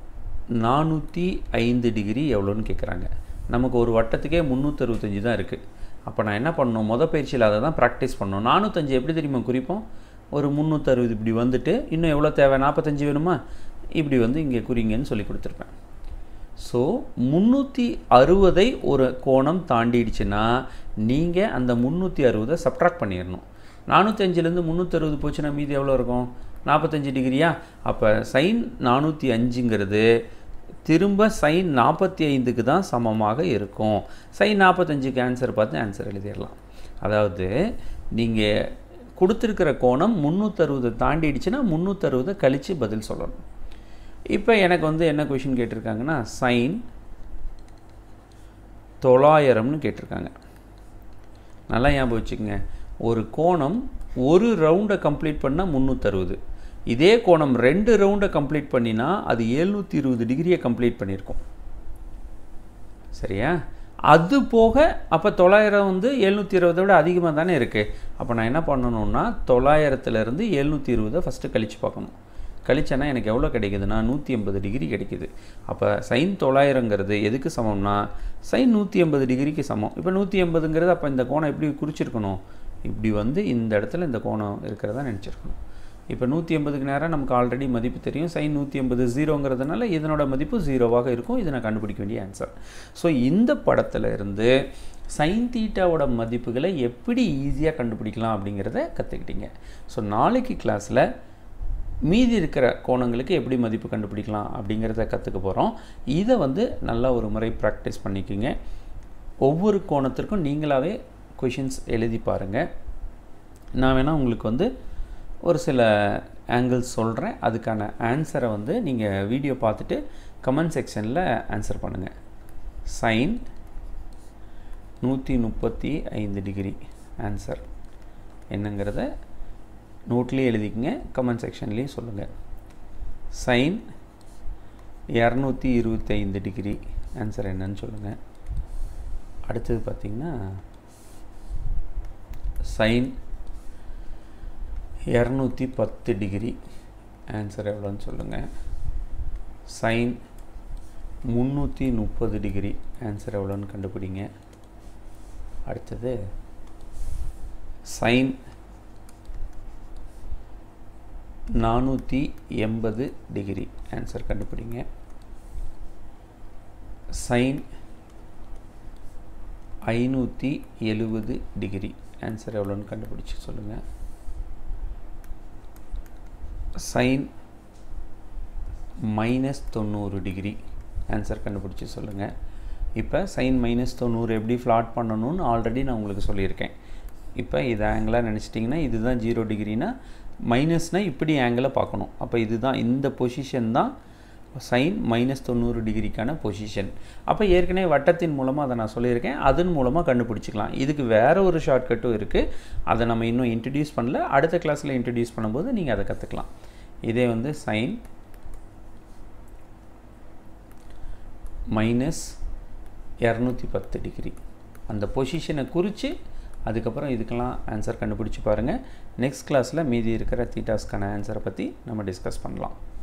405 டிகிரி எவ்வளோன்னு கேட்குறாங்க. நமக்கு ஒரு வட்டத்துக்கே 365 தான் இருக்குது. அப்போ நான் என்ன பண்ணணும், மொதல் பயிற்சியில் அதை தான் ப்ராக்டிஸ் பண்ணணும். 405 எப்படி தெரியுமா குறிப்போம், ஒரு 360 இப்படி வந்துட்டு இன்னும் எவ்வளோ தேவை, 45 வேணுமா, இப்படி வந்து இங்கே குறிங்கன்னு சொல்லி கொடுத்துருப்பேன். ஸோ 360ஐ ஒரு கோணம் தாண்டிடுச்சுன்னா நீங்கள் அந்த 360 சப்ட்ராக்ட் பண்ணிடணும். 405லேருந்து 360 போச்சுன்னா மீதி எவ்வளோ இருக்கும், 45 டிகிரியா. அப்போ சைன் 405ங்கிறது திரும்ப சைன் 45க்கு தான் சமமாக இருக்கும். சைன் 45க்கு ஆன்சர் பார்த்து ஆன்சர் எழுதிடலாம். அதாவது நீங்கள் கொடுத்துருக்கிற கோணம் 360 தாண்டிடுச்சுன்னா 360 கழித்து பதில் சொல்லணும். இப்போ எனக்கு வந்து என்ன கொஷின் கேட்டிருக்காங்கன்னா சைன் 900ன்னு கேட்டிருக்காங்க. நல்லா ஞாபகம் வச்சுக்கோங்க, ஒரு கோணம் ஒரு ரவுண்டை கம்ப்ளீட் பண்ணால் 360, இதே கோணம் 2 ரவுண்டை கம்ப்ளீட் பண்ணினா அது 720 டிகிரியை கம்ப்ளீட் பண்ணியிருக்கோம். சரியா? அது போக அப்போ 900 வந்து 720 விட அதிகமாக தானே இருக்குது. அப்போ நான் என்ன பண்ணணும்னா 900லேருந்து 720 ஃபஸ்ட்டு கழித்து பார்க்கணும். கழிச்சேன்னா எனக்கு எவ்வளோ கிடைக்குதுன்னா 180 டிகிரி கிடைக்குது. அப்போ சைன் 900ங்கிறது எதுக்கு சமம்னா சைன் 180 டிகிரிக்கு சமம். இப்போ 180ங்கிறது அப்போ இந்த கோணம் எப்படி குறிச்சிருக்கணும், இப்படி வந்து இந்த இடத்துல இந்த கோணம் இருக்கிறதா நினச்சிருக்கணும். இப்போ 180க்கு நேரம் நமக்கு ஆல்ரெடி மதிப்பு தெரியும். சைன் 180 0ங்கிறதுனால இதனோட மதிப்பு 0வாக இருக்கும். இதை நான் கண்டுபிடிக்க வேண்டிய ஆன்சர். ஸோ இந்த படத்தில் இருந்து சைன் தீட்டாவோட மதிப்புகளை எப்படி ஈஸியாக கண்டுபிடிக்கலாம் அப்படிங்கிறத கற்றுக்கிட்டீங்க. ஸோ நாளைக்கு கிளாஸில் மீதி இருக்கிற கோணங்களுக்கு எப்படி மதிப்பு கண்டுபிடிக்கலாம் அப்படிங்கிறத கற்றுக்க போகிறோம். இதை வந்து நல்லா ஒரு முறை ப்ராக்டிஸ் பண்ணிக்கோங்க. ஒவ்வொரு கோணத்திற்கும் நீங்களாகவே கொஷின்ஸ் எழுதி பாருங்கள். நான் வேணால் உங்களுக்கு வந்து ஒரு சில ஆங்கிள்ஸ் சொல்கிறேன், அதுக்கான ஆன்சரை வந்து நீங்கள் வீடியோ பார்த்துட்டு கமெண்ட் செக்ஷனில் ஆன்சர் பண்ணுங்கள். சைன் 135 டிகிரி ஆன்சர் என்னங்கிறத நோட்லேயே எழுதிக்கங்க, கமெண்ட் செக்ஷன்லேயும் சொல்லுங்கள். சைன் 225 டிகிரி ஆன்சர் என்னன்னு சொல்லுங்கள். அடுத்தது பார்த்திங்கன்னா சைன் 210 டிகிரி ஆன்சர் எவ்வளோன்னு சொல்லுங்கள். சைன் 330 டிகிரி ஆன்சர் எவ்வளோன்னு கண்டுபிடிங்க. அடுத்தது சைன் 480 டிகிரி ஆன்சர் கண்டுபிடிங்க. சைன் 570 டிகிரி ஆன்சர் எவ்வளோன்னு கண்டுபிடிச்சி சொல்லுங்கள். சைன் -90 டிகிரி ஆன்சர் கண்டுபிடிச்சி சொல்லுங்கள். இப்போ சைன் -90 எப்படி ஃப்ளாட் பண்ணணும்னு ஆல்ரெடி நான் உங்களுக்கு சொல்லியிருக்கேன். இப்போ இது ஆங்கிளாக நினச்சிட்டிங்கன்னா இதுதான் 0 டிகிரினா மைனஸ்னால் இப்படி ஆங்கிளை பார்க்கணும். அப்போ இதுதான் இந்த பொசிஷன் தான் சைன் -90 டிகிரிக்கான பொசிஷன். அப்போ ஏற்கனவே வட்டத்தின் மூலமாக அதை நான் சொல்லியிருக்கேன், அதன் மூலமாக கண்டுபிடிச்சிக்கலாம். இதுக்கு வேறு ஒரு ஷார்ட்கட்டும் இருக்குது, அதை நம்ம இன்னும் இன்ட்ரடியூஸ் பண்ணல. அடுத்த கிளாஸில் இன்ட்ரடியூஸ் பண்ணும்போது நீங்கள் அதை கற்றுக்கலாம். இதே வந்து சைன் -210 டிகிரி அந்த பொசிஷனை குறித்து அதுக்கப்புறம் இதுக்கெல்லாம் ஆன்சர் கண்டுபிடிச்சி பாருங்கள். நெக்ஸ்ட் கிளாஸில் மீதி இருக்கிற தீட்டாஸ்க்கான ஆன்சரை பற்றி நம்ம டிஸ்கஸ் பண்ணலாம்.